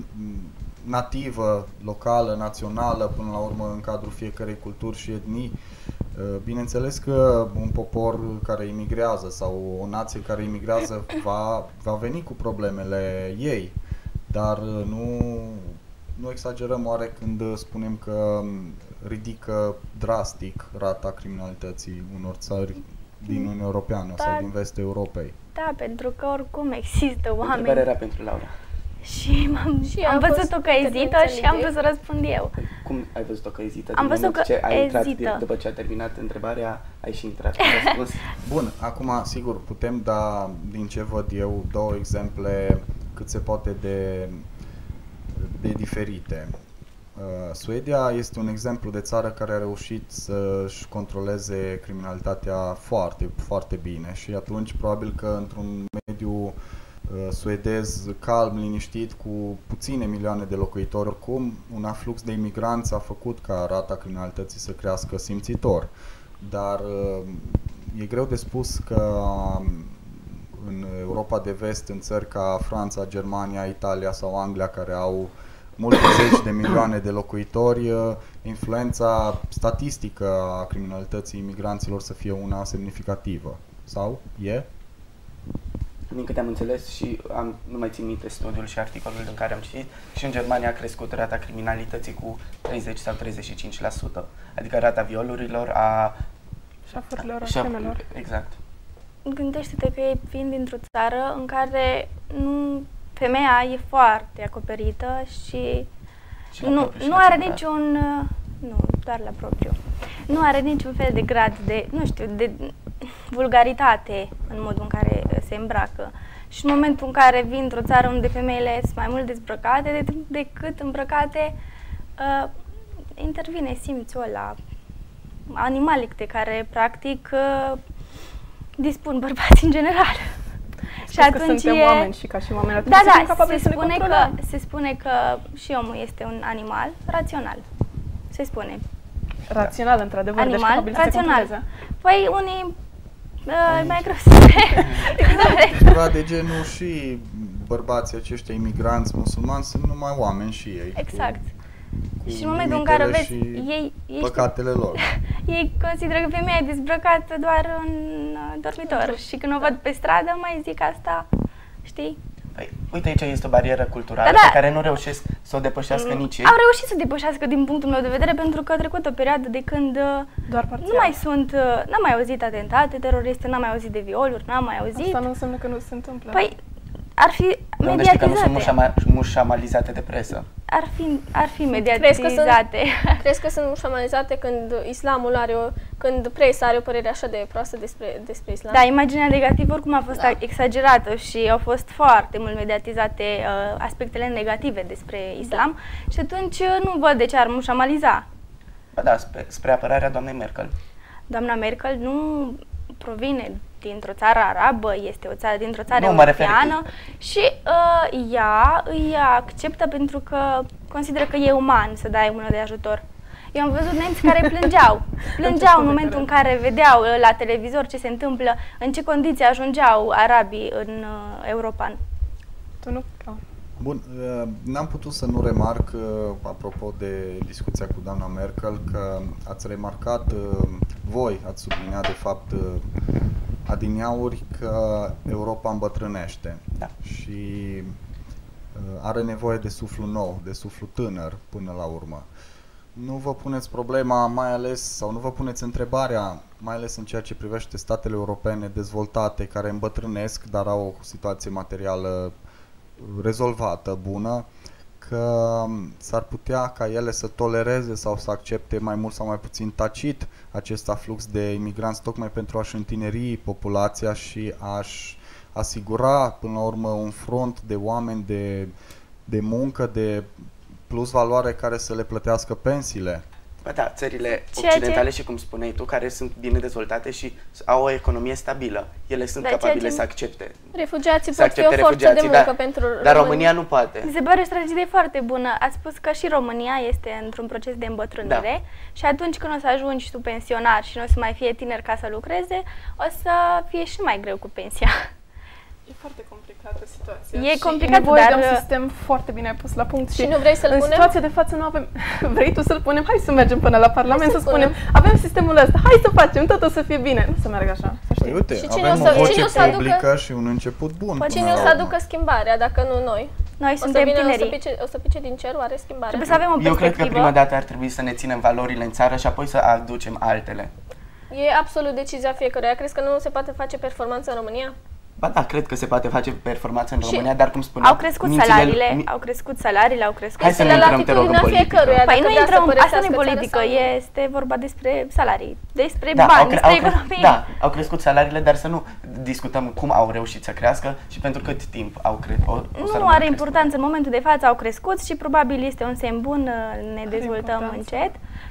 nativă, locală, națională, până la urmă în cadrul fiecărei culturi și etnii. Bineînțeles că un popor care imigrează sau o nație care imigrează va, va veni cu problemele ei, dar nu, nu exagerăm oare când spunem că ridică drastic rata criminalității unor țări din Uniunea Europeană Da. sau din vestul Europei. Da, pentru că oricum există Întrebarea oameni. era pentru Laura. Și, m-am, Și am a văzut-o fost că ezită intervenția și am Lidiei. vrut să răspund eu. Cum ai văzut-o că ezită? Am Din văzut moment că ce ai intrat ezită. direct după ce a terminat întrebarea, ai și intrat în răspuns. Bun, acum sigur putem da, din ce văd eu, două exemple cât se poate de, de diferite. Uh, Suedia este un exemplu de țară care a reușit să-și controleze criminalitatea foarte, foarte bine și atunci probabil că într-un mediu uh, suedez calm, liniștit, cu puține milioane de locuitori, oricum un aflux de imigranți a făcut ca rata criminalității să crească simțitor. Dar uh, e greu de spus că um, în Europa de Vest, în țări ca Franța, Germania, Italia sau Anglia, care au multe zeci de milioane de locuitori, influența statistică a criminalității imigranților să fie una semnificativă. Sau? E? Din câte am înțeles și am, nu mai țin minte studiul și articolul în care am citit, și în Germania a crescut rata criminalității cu treizeci sau treizeci și cinci la sută. Adică rata violurilor, a... Șafurilor, a șaf- cremelor. Exact. Gândește-te că ei vin dintr-o țară în care nu, femeia e foarte acoperită și, Și la nu, propriu și nu la are separat. niciun, uh, nu, doar la propriu, nu are niciun fel de grad de, nu știu, de vulgaritate în modul în care se îmbracă. Și în momentul în care vin într-o țară unde femeile sunt mai mult dezbrăcate de, decât îmbrăcate, uh, intervine simțul ăla animalic de care practic uh, dispun bărbați în general. Și Că suntem e... oameni și ca și oameni Da, suntem da, capabili se să ne spune, că, controlăm. se spune că și omul este un animal rațional. Se spune. Rațional, într-adevăr, deci Animal capabil să se rațional. controleze. Păi unii uh, mai greu să se... Ceva de genul și bărbații aceștia imigranți musulmani sunt numai oameni și ei. Exact. Cu, Și cu în momentul în care limitele vezi, și ei, ei, păcatele lor. ei consideră că femeia e dezbrăcată doar în uh, dormitor. Și când o văd pe stradă mai zic asta, știi? Păi, uite, aici este o barieră culturală Da, da. pe care nu reușesc să o depășească nici ei. Au reușit să depășească din punctul meu de vedere pentru că a trecut o perioadă de când uh, Doar parțial. nu mai sunt, uh, n-am mai auzit atentate teroriste, n-am mai auzit de violuri, n-am mai auzit. Asta nu înseamnă că nu se întâmplă. Păi ar fi De unde știi că nu sunt mediatizate. mușama- mușamalizate de presă? Ar fi, ar fi Crezi că sunt- mediatizate. Crezi că sunt mușamalizate când islamul are o, când presa are o părere așa de proastă despre, despre islam? Da, imaginea negativă oricum a fost Da. exagerată și au fost foarte mult mediatizate uh, aspectele negative despre islam și atunci uh, nu văd de ce ar mușamaliza. Ba da, spre, spre apărarea doamnei Merkel. Doamna Merkel nu provine dintr-o țară arabă, este o țară dintr-o țară Nu, mă refer europeană și uh, ea îi acceptă pentru că consideră că e uman să dai mână de ajutor. Eu am văzut nemți care plângeau, plângeau în momentul în care vedeau la televizor ce se întâmplă, în ce condiții ajungeau arabii în uh, Europa. Tu nu? Oh. Bun, n-am putut să nu remarc, apropo de discuția cu doamna Merkel, că ați remarcat, voi ați subliniat de fapt adineauri că Europa îmbătrânește, da. Și are nevoie de suflu nou, de suflu tânăr până la urmă. Nu vă puneți problema, mai ales, sau nu vă puneți întrebarea, mai ales în ceea ce privește statele europene dezvoltate, care îmbătrânesc, dar au o situație materială rezolvată, bună, că s-ar putea ca ele să tolereze sau să accepte mai mult sau mai puțin tacit acest aflux de imigranți, tocmai pentru a-și întineri populația și a-și asigura până la urmă un front de oameni de, de muncă, de plus valoare care să le plătească pensiile. Bă, da, țările Ceea occidentale ce... și cum spuneai tu, care sunt bine dezvoltate și au o economie stabilă, ele sunt Dar capabile ce... să accepte. Refugiații să pot fi o forță de muncă dar, pentru Dar România. România nu poate. Mi se pare o strategie foarte bună. Ați spus că și România este într-un proces de îmbătrânire, da. Și atunci când o să ajungi tu pensionar și nu o să mai fie tiner ca să lucreze, o să fie și mai greu cu pensia. E foarte complicată situația. E și complicat, nevoie dar... de un sistem foarte bine pus la punct. Și, și nu vrei să-l în punem? În situația de față nu avem... Vrei tu să-l punem? Hai să mergem până la Parlament să, să spunem. punem. Avem sistemul ăsta, hai să facem, tot o să fie bine. Nu să meargă așa, să știi. Păi uite, și cine avem o să, o voce cine o să publică aducă, și un început bun. Păi cine o să aducă schimbarea, dacă nu noi? Noi o suntem să vină, tinerii. O să, pice, o să pice din cer, oare schimbarea? Trebuie să avem o perspectivă. Eu cred că prima dată ar trebui să ne ținem valorile în țară și apoi să aducem altele. E absolut decizia fiecăruia. Crezi că nu se poate face performanță în România? Ba da, cred că se poate face performanță în Și România, dar cum spuneam... Au crescut salariile, mi... au crescut salariile, au crescut... Hai să ne intrăm, te rog, în politică. Păi nu intrăm, asta nu e politică, este vorba despre salarii, despre da, bani, au despre au economie. Da, au crescut salariile, dar să nu discutăm cum au reușit să crească și pentru cât timp au crescut. Nu are importanță, în momentul de față au crescut și probabil este un semn bun, ne dezvoltăm încet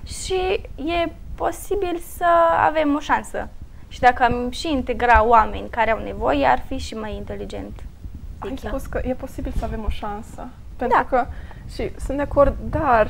și e posibil să avem o șansă. Și dacă am și integra oameni care au nevoie, ar fi și mai inteligent. Ai spus că e posibil să avem o șansă. Pentru da. că, și sunt de acord, dar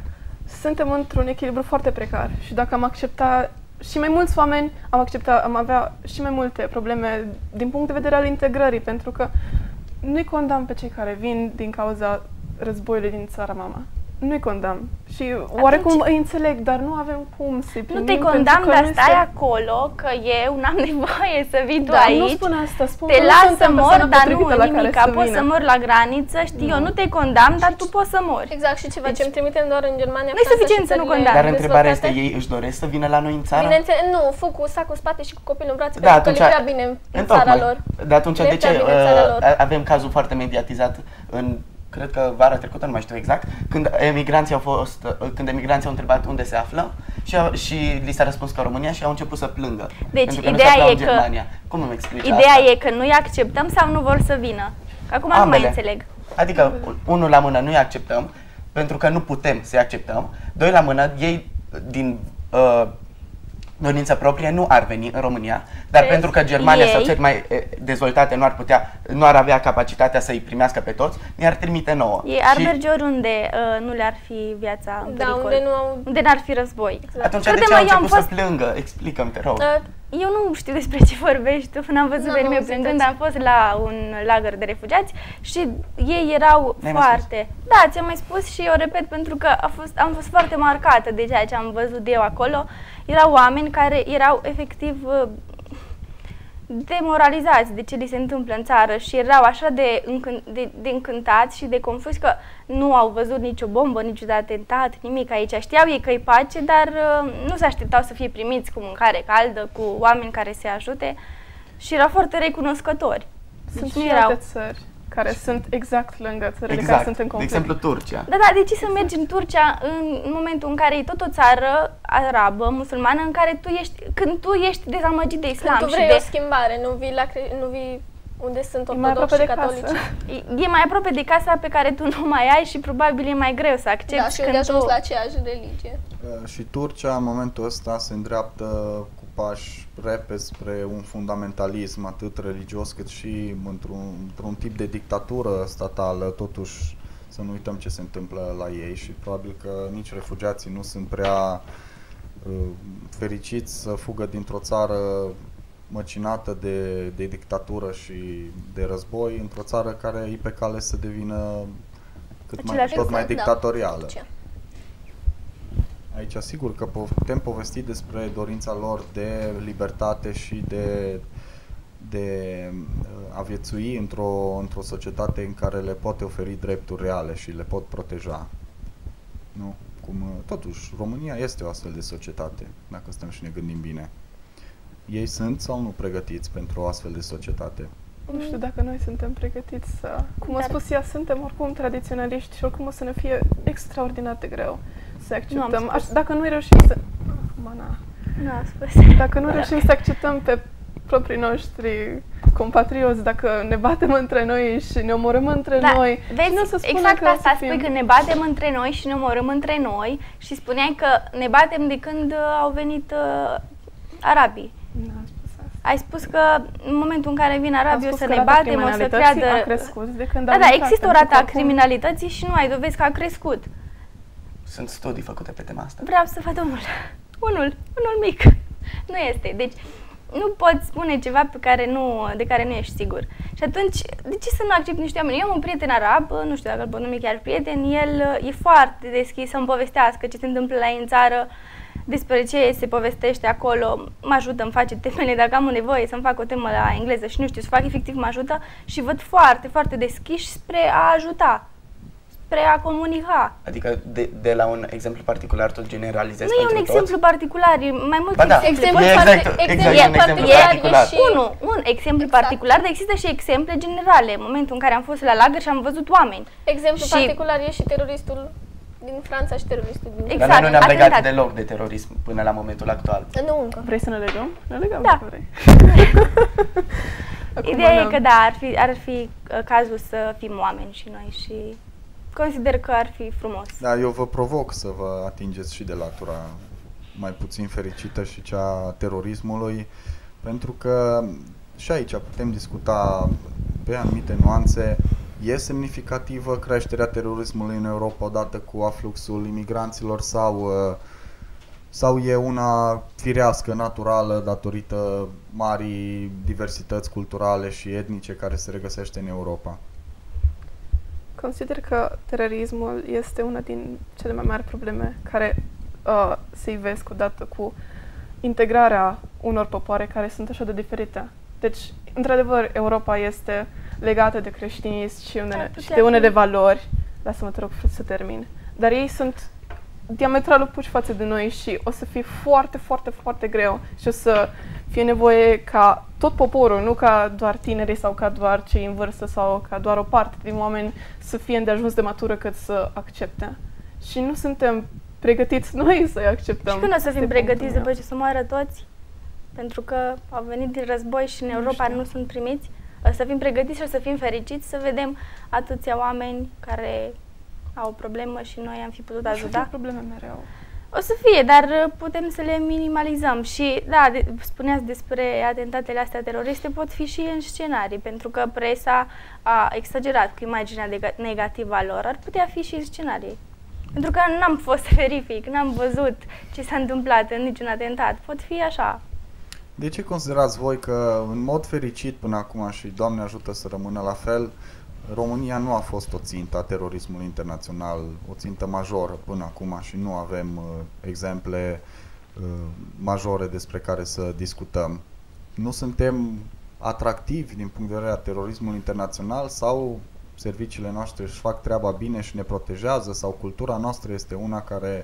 suntem într-un echilibru foarte precar. Și dacă am accepta și mai mulți oameni, am accepta, am avea și mai multe probleme din punct de vedere al integrării. Pentru că nu-i condamn pe cei care vin din cauza războiului din țara mama. Nu-i condamn. Și Atunci, oarecum îi înțeleg, dar nu avem cum să-i primim. Nu te condamn, dar stai se... acolo, că eu n-am nevoie să vii tu da, aici. nu spun asta, spun te că las nu să mor, dar nu la nimica, să poți să mor la graniță, știi, eu nu te condamn, dar tu poți să mori. Exact, și ce facem? Deci, trimitem doar în Germania, nu e suficient să nu condamn. Dar întrebarea este, ei își doresc să vină la noi în țară? Bineînțeles, nu, fug cu sacul în spate și cu copilul în brațe, da, pentru atunci, că le prea bine în țara lor. Dar atunci de ce uh, avem cazul foarte mediatizat în cred că vara trecută, nu mai știu exact, când emigranții au fost, când emigranții au întrebat unde se află și, au, și li s-a răspuns că România și au început să plângă. Deci pentru că ideea nu se e în că Germania. Cum îmi explici Ideea asta? e că nu-i acceptăm sau nu vor să vină. Acum Ambele. nu mai înțeleg. Adică unul la mână nu-i acceptăm pentru că nu putem să-i acceptăm. Doi la mână, ei din uh, dorință proprie nu ar veni în România, dar deci, pentru că Germania ei, sau țări mai dezvoltate nu ar putea, nu ar avea capacitatea să-i primească pe toți, ne-ar trimite nouă. Ei ar merge oriunde uh, nu le-ar fi viața în da, pericol, unde, nu au... unde n-ar fi război. Exact. Atunci de ce au început fost... să plângă? Explică-mi, te rog. Uh, Eu nu știu despre ce vorbești tu, n-am văzut pe nimeni plângând, am fost la un lagăr de refugiați și ei erau foarte... Da, ți-am mai spus și eu repet pentru că a fost, am fost foarte marcată de ceea ce am văzut eu acolo. Erau oameni care erau efectiv demoralizați de ce li se întâmplă în țară și erau așa de, încân, de, de încântați și de confuzi că nu au văzut nicio bombă, niciun atentat, nimic aici. Știau ei că e pace, dar uh, nu se așteptau să fie primiți cu mâncare caldă, cu oameni care se ajute și erau foarte recunoscători. Sunt deci și erau... alte țări care sunt exact lângă țările exact. care sunt în conflict. De exemplu Turcia. Da, da, de ce să mergi în Turcia în momentul în care e tot o țară arabă, musulmană, în care tu ești, când tu ești dezamăgit de islam când tu vrei și de... o schimbare, nu vii, la, nu vii unde sunt ortodoxi și catolici. E, e mai aproape de casa pe care tu nu mai ai și probabil e mai greu să accepti. Da, și unde ajungi tu... la aceeași religie. Uh, și Turcia în momentul ăsta se îndreaptă cu pași repezi spre un fundamentalism atât religios cât și într-un, într-un tip de dictatură statală, totuși să nu uităm ce se întâmplă la ei și probabil că nici refugiații nu sunt prea uh, fericiți să fugă dintr-o țară măcinată de, de dictatură și de război într-o țară care e pe cale să devină cât mai, tot mai dictatorială. Da. Aici sigur că putem povesti despre dorința lor de libertate și de, de a viețui într-o, într-o societate în care le poate oferi drepturi reale și le pot proteja. Nu? Cum, totuși, România este o astfel de societate, dacă stăm și ne gândim bine. Ei sunt sau nu pregătiți pentru o astfel de societate? Nu știu dacă noi suntem pregătiți să... Cum a spus ea, suntem oricum tradiționaliști și oricum o să ne fie extraordinar de greu să acceptăm. Aș, dacă nu reușim să... Mana. Nu am spus. Dacă nu reușim să acceptăm pe proprii noștri compatrioți, dacă ne batem între noi și ne omorâm între da, noi... Vezi, nu să exact că asta fim... spui, că ne batem între noi și ne omorâm între noi și spuneai că ne batem de când uh, au venit uh, arabii. Nu am spus asta. Ai spus că în momentul în care vin arabii o să ne batem, o să creadă... creadă... a crescut de când da, da, există o rată a criminalității și nu ai dovezi că a crescut. Sunt studii făcute pe tema asta. Vreau să fac unul. Unul, unul mic. Nu este. Deci nu poți spune ceva pe care nu, de care nu ești sigur. Și atunci, de ce să nu accept niște oameni? Eu am un prieten arab, nu știu dacă îl pot numi chiar prieten, el e foarte deschis să-mi povestească ce se întâmplă la ei în țară, despre ce se povestește acolo, mă ajută, îmi face temele, dacă am o nevoie să-mi fac o temă la engleză și nu știu să fac, efectiv mă ajută și văd foarte, foarte deschiși spre a ajuta, spre a comunica. Adică de, de la un exemplu particular tu generalizezi nu pentru e un toți? exemplu particular, e mai mult ba da, exemple. E exact, exact, exact e, un exemplu particular. Și... Unu, un exemplu exact. particular, dar există și exemple generale. În momentul în care am fost la lagăr și am văzut oameni. Exemplu și... particular e și teroristul din Franța și teroristul din... Exact, dar noi nu ne-am legat atentat. deloc de terorism până la momentul actual. Nu încă. Vrei să ne legăm? Ne legăm da. dacă vrei. Ideea e că da, ar fi, ar fi cazul să fim oameni și noi și consider că ar fi frumos. Da, eu vă provoc să vă atingeți și de latura mai puțin fericită și cea a terorismului, pentru că și aici putem discuta pe anumite nuanțe. E semnificativă creșterea terorismului în Europa odată cu afluxul imigranților sau, sau e una firească, naturală, datorită marii diversități culturale și etnice care se regăsește în Europa? Consider că terorismul este una din cele mai mari probleme care uh, se ivesc odată cu integrarea unor popoare care sunt așa de diferite. Deci, într-adevăr, Europa este legată de creștinism și, unele, și de unele valori. Lasă-mă, te rog să termin. Dar ei sunt diametral opuși față de noi și o să fie foarte, foarte, foarte greu și o să fie nevoie ca tot poporul, nu ca doar tinerii sau ca doar cei în vârstă sau ca doar o parte din oameni să fie îndeajuns de matură cât să accepte. Și nu suntem pregătiți noi să-i acceptăm. Și când o să fim pregătiți după ce să moară toți? Pentru că au venit din război și în Europa nu, nu sunt primiți? O să fim pregătiți și o să fim fericiți să vedem atâția oameni care au o problemă și noi am fi putut ajuta? O să fie probleme mereu. O să fie, dar putem să le minimalizăm. Și, da, de, spuneați despre atentatele astea teroriste, pot fi și în scenarii, pentru că presa a exagerat cu imaginea negativă a lor. Ar putea fi și în scenarii. Pentru că n-am fost să verific, n-am văzut ce s-a întâmplat în niciun atentat. Pot fi așa. De ce considerați voi că, în mod fericit până acum, și Doamne ajută să rămână la fel, România nu a fost o țintă a terorismului internațional, o țintă majoră până acum și nu avem uh, exemple uh, majore despre care să discutăm? Nu suntem atractivi din punct de vedere a terorismului internațional sau serviciile noastre își fac treaba bine și ne protejează sau cultura noastră este una care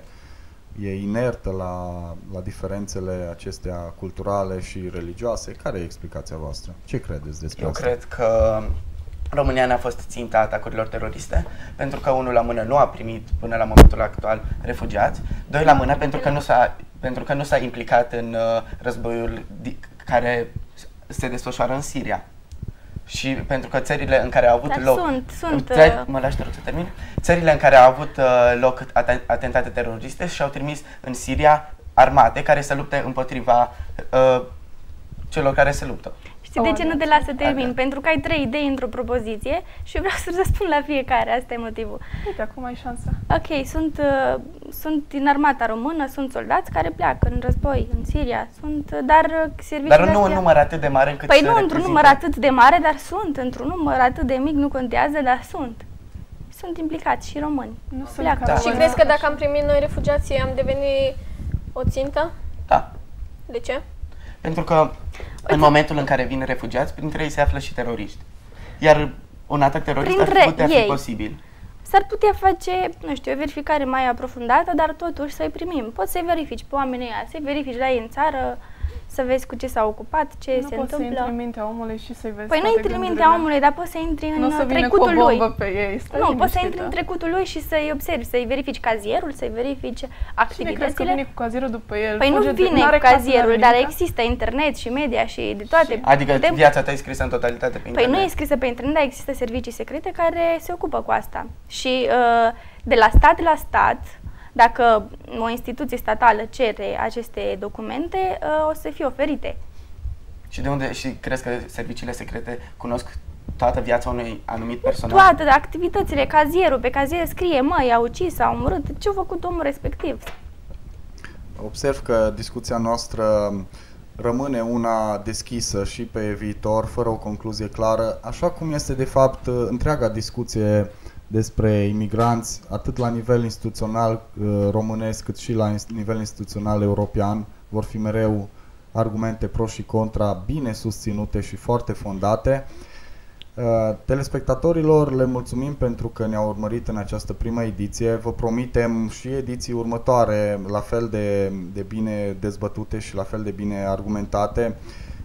e inertă la, la diferențele acestea culturale și religioase? Care e explicația voastră? Ce credeți despre Eu asta? Eu cred că România n-a fost ținta atacurilor teroriste, pentru că unul la mână nu a primit până la momentul actual refugiați, doi la mână pentru că nu s-a, pentru că nu s-a implicat în uh, războiul care se desfășoară în Siria. Și pentru că țările în care au avut Dar loc... sunt, sunt... Țări, mă lași, te rog să termin? Țările în care au avut uh, loc atentate teroriste și-au trimis în Siria armate care să lupte împotriva uh, celor care se luptă. Știi de ce nu te las să termin? Okay. Pentru că ai trei idei într-o propoziție și vreau să răspund la fiecare, asta e motivul. Uite, acum ai șansa. Ok, sunt, uh, sunt din armata română, sunt soldați care pleacă în război, în Siria, sunt, dar serviciile Dar nu astea... un număr atât de mare încât Păi să nu într-un număr atât de mare, dar sunt, într-un număr atât de mic nu contează, dar sunt. Sunt implicați și români. Nu pleacă. Da. Și crezi că dacă am primit noi refugiații am devenit o țintă? Da. De ce? Pentru că în momentul în care vin refugiați, printre ei se află și teroriști. Iar un atac terorist Printre ar putea fi ei. posibil. S-ar putea face, nu știu, o verificare mai aprofundată, dar totuși să-i primim. Poți să-i verifici pe oamenii ăia, să-i verifici la ei în țară, să vezi cu ce s-au ocupat, ce nu se poți întâmplă. să intri în mintea omului și să-i vezi Păi nu intri în mintea omului, dar poți să intri în nu să trecutul lui. Pe ei, nu, poți să intri în trecutul lui și să-i observi, să-i verifici cazierul, să-i verifici activitățile. Cine crezi că vine cu cazierul după el? Păi nu vine cu cazierul, dar există internet și media și de toate. Adică putem... viața ta e scrisă în totalitate pe internet. Păi nu e scrisă pe internet, dar există servicii secrete care se ocupă cu asta. Și uh, de la stat la stat, dacă o instituție statală cere aceste documente, uh, o să fie oferite. Și de unde și crezi că serviciile secrete cunosc toată viața unui anumit personaj? Toate activitățile, cazierul, pe cazier scrie, mă, i-a ucis, a omorât, ce-a făcut omul respectiv? Observ că discuția noastră rămâne una deschisă și pe viitor, fără o concluzie clară, așa cum este de fapt întreaga discuție despre imigranți, atât la nivel instituțional românesc, cât și la nivel instituțional european. Vor fi mereu argumente pro și contra, bine susținute și foarte fondate. Telespectatorilor le mulțumim pentru că ne-au urmărit în această primă ediție. Vă promitem și ediții următoare la fel de, de bine dezbătute și la fel de bine argumentate.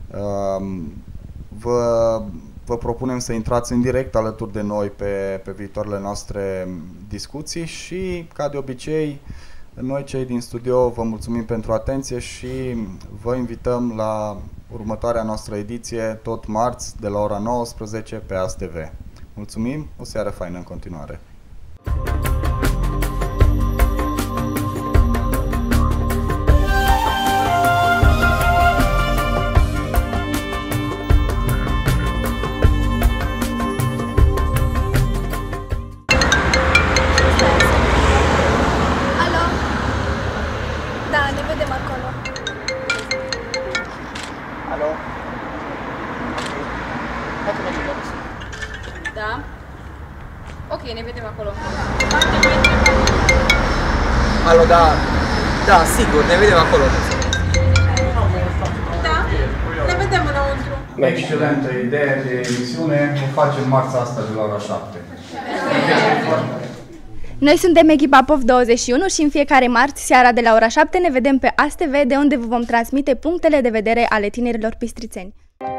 Vă, vă propunem să intrați în direct alături de noi pe, pe viitoarele noastre discuții și, ca de obicei, noi cei din studio vă mulțumim pentru atenție și vă invităm la următoarea noastră ediție, tot marți, de la ora nouăsprezece pe A S T V. Mulțumim, o seară faină în continuare! Da? Ok, ne vedem acolo. Alo, da, da, sigur, ne vedem acolo. Da, ne vedem înăuntru. Excelentă idee de emisiune, o facem marța asta de la ora șapte. Noi suntem echipa P O V douăzeci și unu și în fiecare marți, seara de la ora șapte, ne vedem pe A S T V, de unde vă vom transmite punctele de vedere ale tinerilor pistrițeni.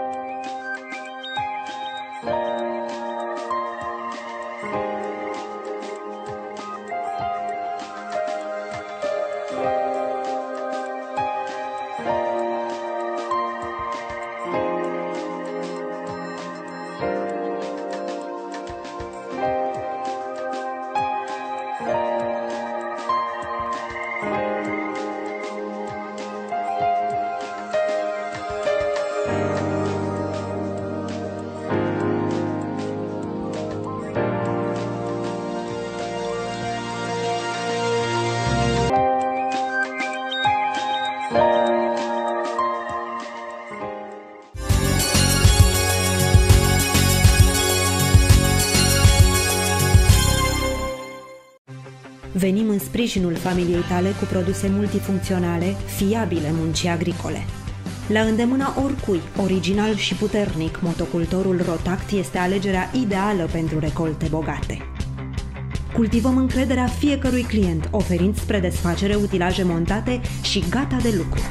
Venim în sprijinul familiei tale cu produse multifuncționale, fiabile muncii agricole. La îndemâna oricui, original și puternic, motocultorul Rotact este alegerea ideală pentru recolte bogate. Cultivăm încrederea fiecărui client, oferind spre desfacere utilaje montate și gata de lucru.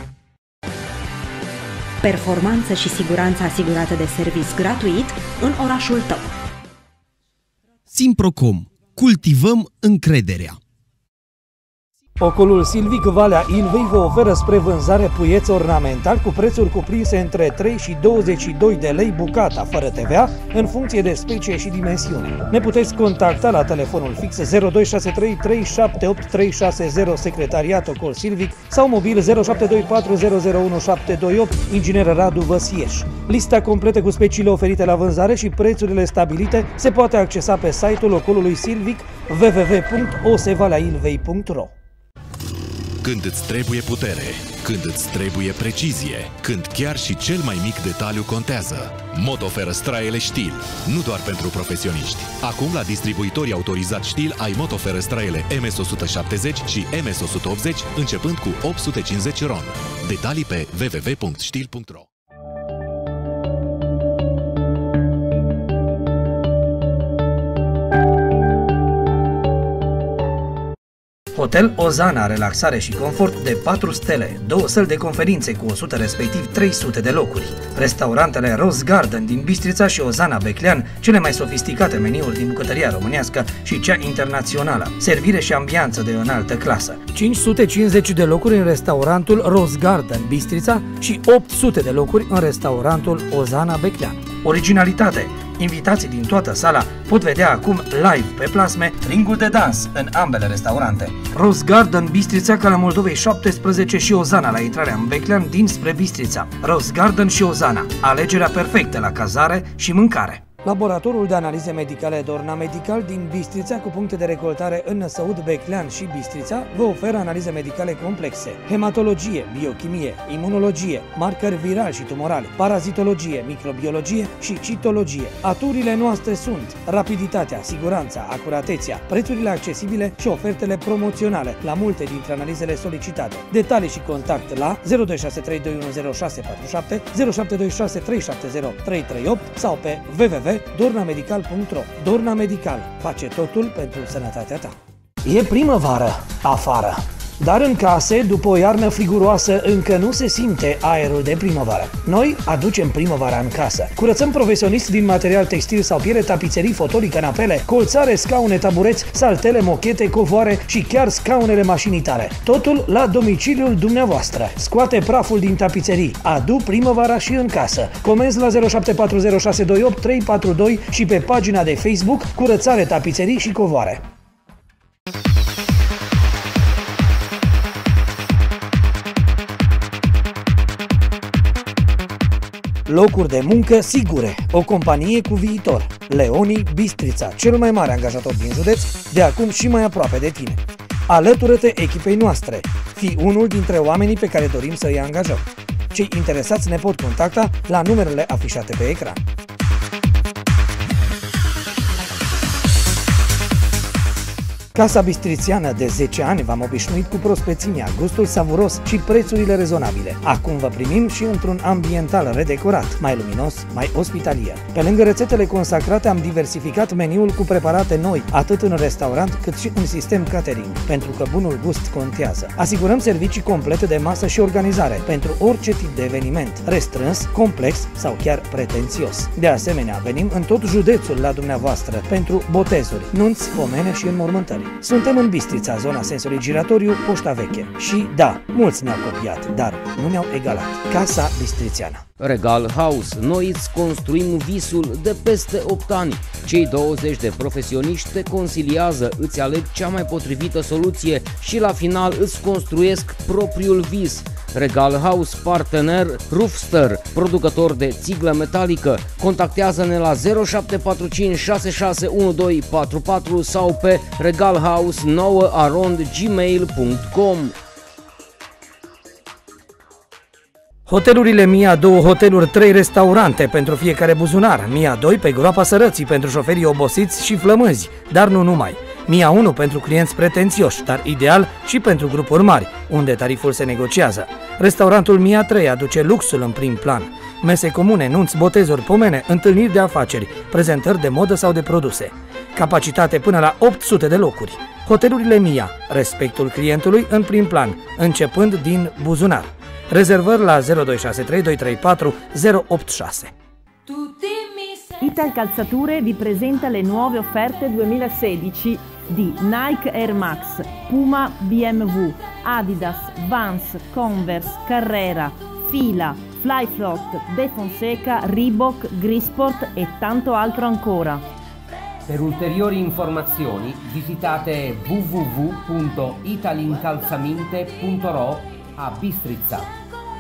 Performanță și siguranță asigurată de serviciu gratuit în orașul tău. Simprocom. Cultivăm încrederea. Ocolul Silvic Valea Ilvei vă oferă spre vânzare puieți ornamentali cu prețuri cuprinse între trei și douăzeci și doi de lei bucata, fără T V A, în funcție de specie și dimensiune. Ne puteți contacta la telefonul fix zero doi șase trei trei șapte opt trei șase zero, Secretariat Ocol Silvic, sau mobil zero șapte doi patru zero zero unu șapte doi opt, Inginer Radu Văsieș. Lista completă cu speciile oferite la vânzare și prețurile stabilite se poate accesa pe site-ul Ocolului Silvic w w w punct o s valea ilvei punct ro. Când îți trebuie putere, când îți trebuie precizie, când chiar și cel mai mic detaliu contează. Motoferăstraiele Stihl, nu doar pentru profesioniști. Acum la distribuitorii autorizați Stihl ai motoferăstraiele M S o sută șaptezeci și M S o sută optzeci, începând cu opt sute cincizeci ron. Detalii pe w w w punct stihl punct ro. Hotel Ozana, relaxare și confort de patru stele, două săli de conferințe cu o sută respectiv trei sute de locuri. Restaurantele Rose Garden din Bistrița și Ozana Beclean, cele mai sofisticate meniuri din bucătăria românească și cea internațională. Servire și ambianță de înaltă clasă. cinci sute cincizeci de locuri în restaurantul Rose Garden Bistrița și opt sute de locuri în restaurantul Ozana Beclean. Originalitate. Invitații din toată sala pot vedea acum live pe plasme ringul de dans în ambele restaurante. Rose Garden Bistrița, Calea Moldovei șaptesprezece și Ozana la intrarea în Beclean dinspre Bistrița. Rose Garden și Ozana, alegerea perfectă la cazare și mâncare. Laboratorul de analize medicale Dorna Medical din Bistrița, cu puncte de recoltare în Năsăud, Beclean și Bistrița, vă oferă analize medicale complexe: hematologie, biochimie, imunologie, marcări virali și tumorali, parazitologie, microbiologie și citologie. Aturile noastre sunt rapiditatea, siguranța, acuratețea, prețurile accesibile și ofertele promoționale la multe dintre analizele solicitate. Detalii și contact la zero doi șase trei doi unu zero șase patru șapte, zero șapte doi șase trei șapte zero trei trei opt sau pe w w w punct dorna medical punct ro. Dorna Medical face totul pentru sănătatea ta. E primăvară afară, dar în case, după o iarnă friguroasă, încă nu se simte aerul de primăvară. Noi aducem primăvara în casă. Curățăm profesioniști din material textil sau piele, tapiserii, fotolii, canapele, colțare, scaune, tabureți, saltele, mochete, covoare și chiar scaunele mașinii tale. Totul la domiciliul dumneavoastră. Scoate praful din tapiserii. Adu primăvara și în casă. Comenzi la zero șapte patru zero șase doi opt trei patru doi și pe pagina de Facebook Curățare, tapiserii și covoare. Locuri de muncă sigure, o companie cu viitor. Leoni Bistrița, cel mai mare angajator din județ, de acum și mai aproape de tine. Alătură-te echipei noastre. Fii unul dintre oamenii pe care dorim să îi angajăm. Cei interesați ne pot contacta la numerele afișate pe ecran. Casa Bistrițiană, de zece ani v-am obișnuit cu prospețimea, gustul savuros și prețurile rezonabile. Acum vă primim și într-un ambiental redecorat, mai luminos, mai ospitalier. Pe lângă rețetele consacrate, am diversificat meniul cu preparate noi, atât în restaurant cât și în sistem catering, pentru că bunul gust contează. Asigurăm servicii complete de masă și organizare pentru orice tip de eveniment, restrâns, complex sau chiar pretențios. De asemenea, venim în tot județul la dumneavoastră pentru botezuri, nunți, pomene și înmormântări. Suntem în Bistrița, zona sensului giratoriu, Poșta Veche. Și da, mulți ne-au copiat, dar nu ne-au egalat. Casa Bistrițiană. Regal House, noi îți construim visul de peste opt ani. Cei douăzeci de profesioniști te consiliază, îți aleg cea mai potrivită soluție și la final îți construiesc propriul vis. Regal House, partener Roofster, producător de țiglă metalică. Contactează-ne la zero șapte patru cinci șase șase unu doi patru patru sau pe regalhouse nouă arond gmail punct com. Hotelurile Mia doi hoteluri, trei restaurante pentru fiecare buzunar. Mia doi pe groapa Sărății pentru șoferii obosiți și flămânzi, dar nu numai. Mia unu pentru clienți pretențioși, dar ideal și pentru grupuri mari, unde tariful se negociază. Restaurantul Mia trei aduce luxul în prim plan. Mese comune, nunți, botezuri, pomene, întâlniri de afaceri, prezentări de modă sau de produse. Capacitate până la opt sute de locuri. Hotelurile Mia, respectul clientului în prim plan, începând din buzunar. Rezervări la zero doi șase trei doi trei patru zero opt șase. Ital Calzature vi presenta le nuove offerte duemilasedici di Nike Air Max, Puma B M W, Adidas, Vans, Converse, Carrera, Fila, Flyflot, De Fonseca, Reebok, Grisport e tanto altro ancora. Per ulteriori informazioni visitate w w w punto italincalzaminte punto ro a Bistrizza.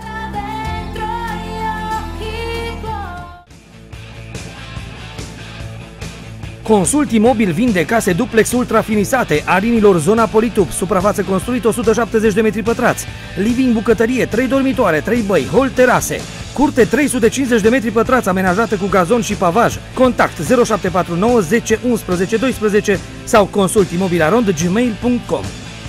Consult Imobil vinde case duplex ultrafinisate, Arinilor, zona Politub, suprafață construită o sută șaptezeci de metri pătrați, living, bucătărie, trei dormitoare, trei băi, hol, terase, curte trei sute cincizeci de metri pătrați amenajată cu gazon și pavaj. Contact zero șapte patru nouă zece unsprezece doisprezece sau consultimobil arond gmail punct com.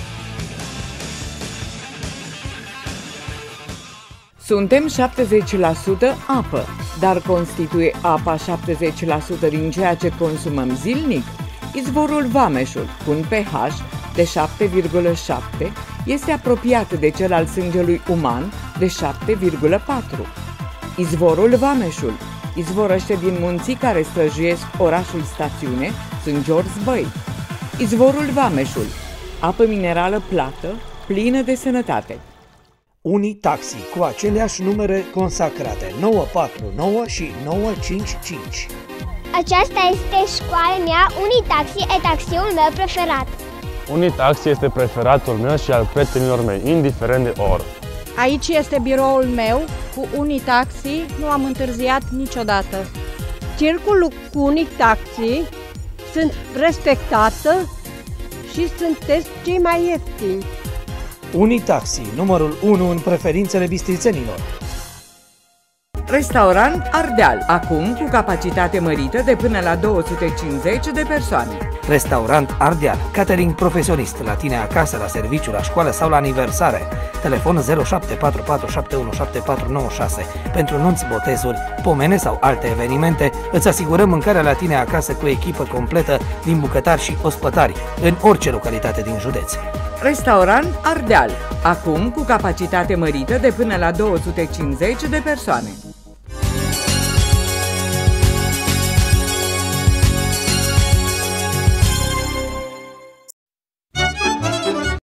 Suntem șaptezeci la sută apă, dar constituie apa șaptezeci la sută din ceea ce consumăm zilnic? Izvorul Vameșul, cu un pH de șapte virgulă șapte, este apropiat de cel al sângelui uman de șapte virgulă patru. Izvorul Vameșul izvorăște din munții care străjuiesc orașul stațiune, sunt George-Băi. Izvorul Vameșul, apă minerală plată, plină de sănătate. Unitaxi, cu aceleași numere consacrate, nouă patru nouă și nouă cinci cinci. Aceasta este școala mea, Unitaxi e taxiul meu preferat. Unitaxi este preferatul meu și al prietenilor mei, indiferent de oră. Aici este biroul meu, cu Unitaxi nu am întârziat niciodată. Circulul cu Unitaxi, sunt respectată și sunteți cei mai ieftini. Unitaxi, numărul unu în preferințele bistrițenilor. Restaurant Ardeal, acum cu capacitate mărită de până la două sute cincizeci de persoane. Restaurant Ardeal, catering profesionist, la tine acasă, la serviciu, la școală sau la aniversare. Telefon zero șapte patru patru șapte unu șapte patru nouă șase. Pentru nunți, botezuri, pomene sau alte evenimente, îți asigurăm mâncarea la tine acasă cu echipă completă din bucătari și ospătari, în orice localitate din județ. Restaurant Ardeal, acum cu capacitate mărită de până la două sute cincizeci de persoane.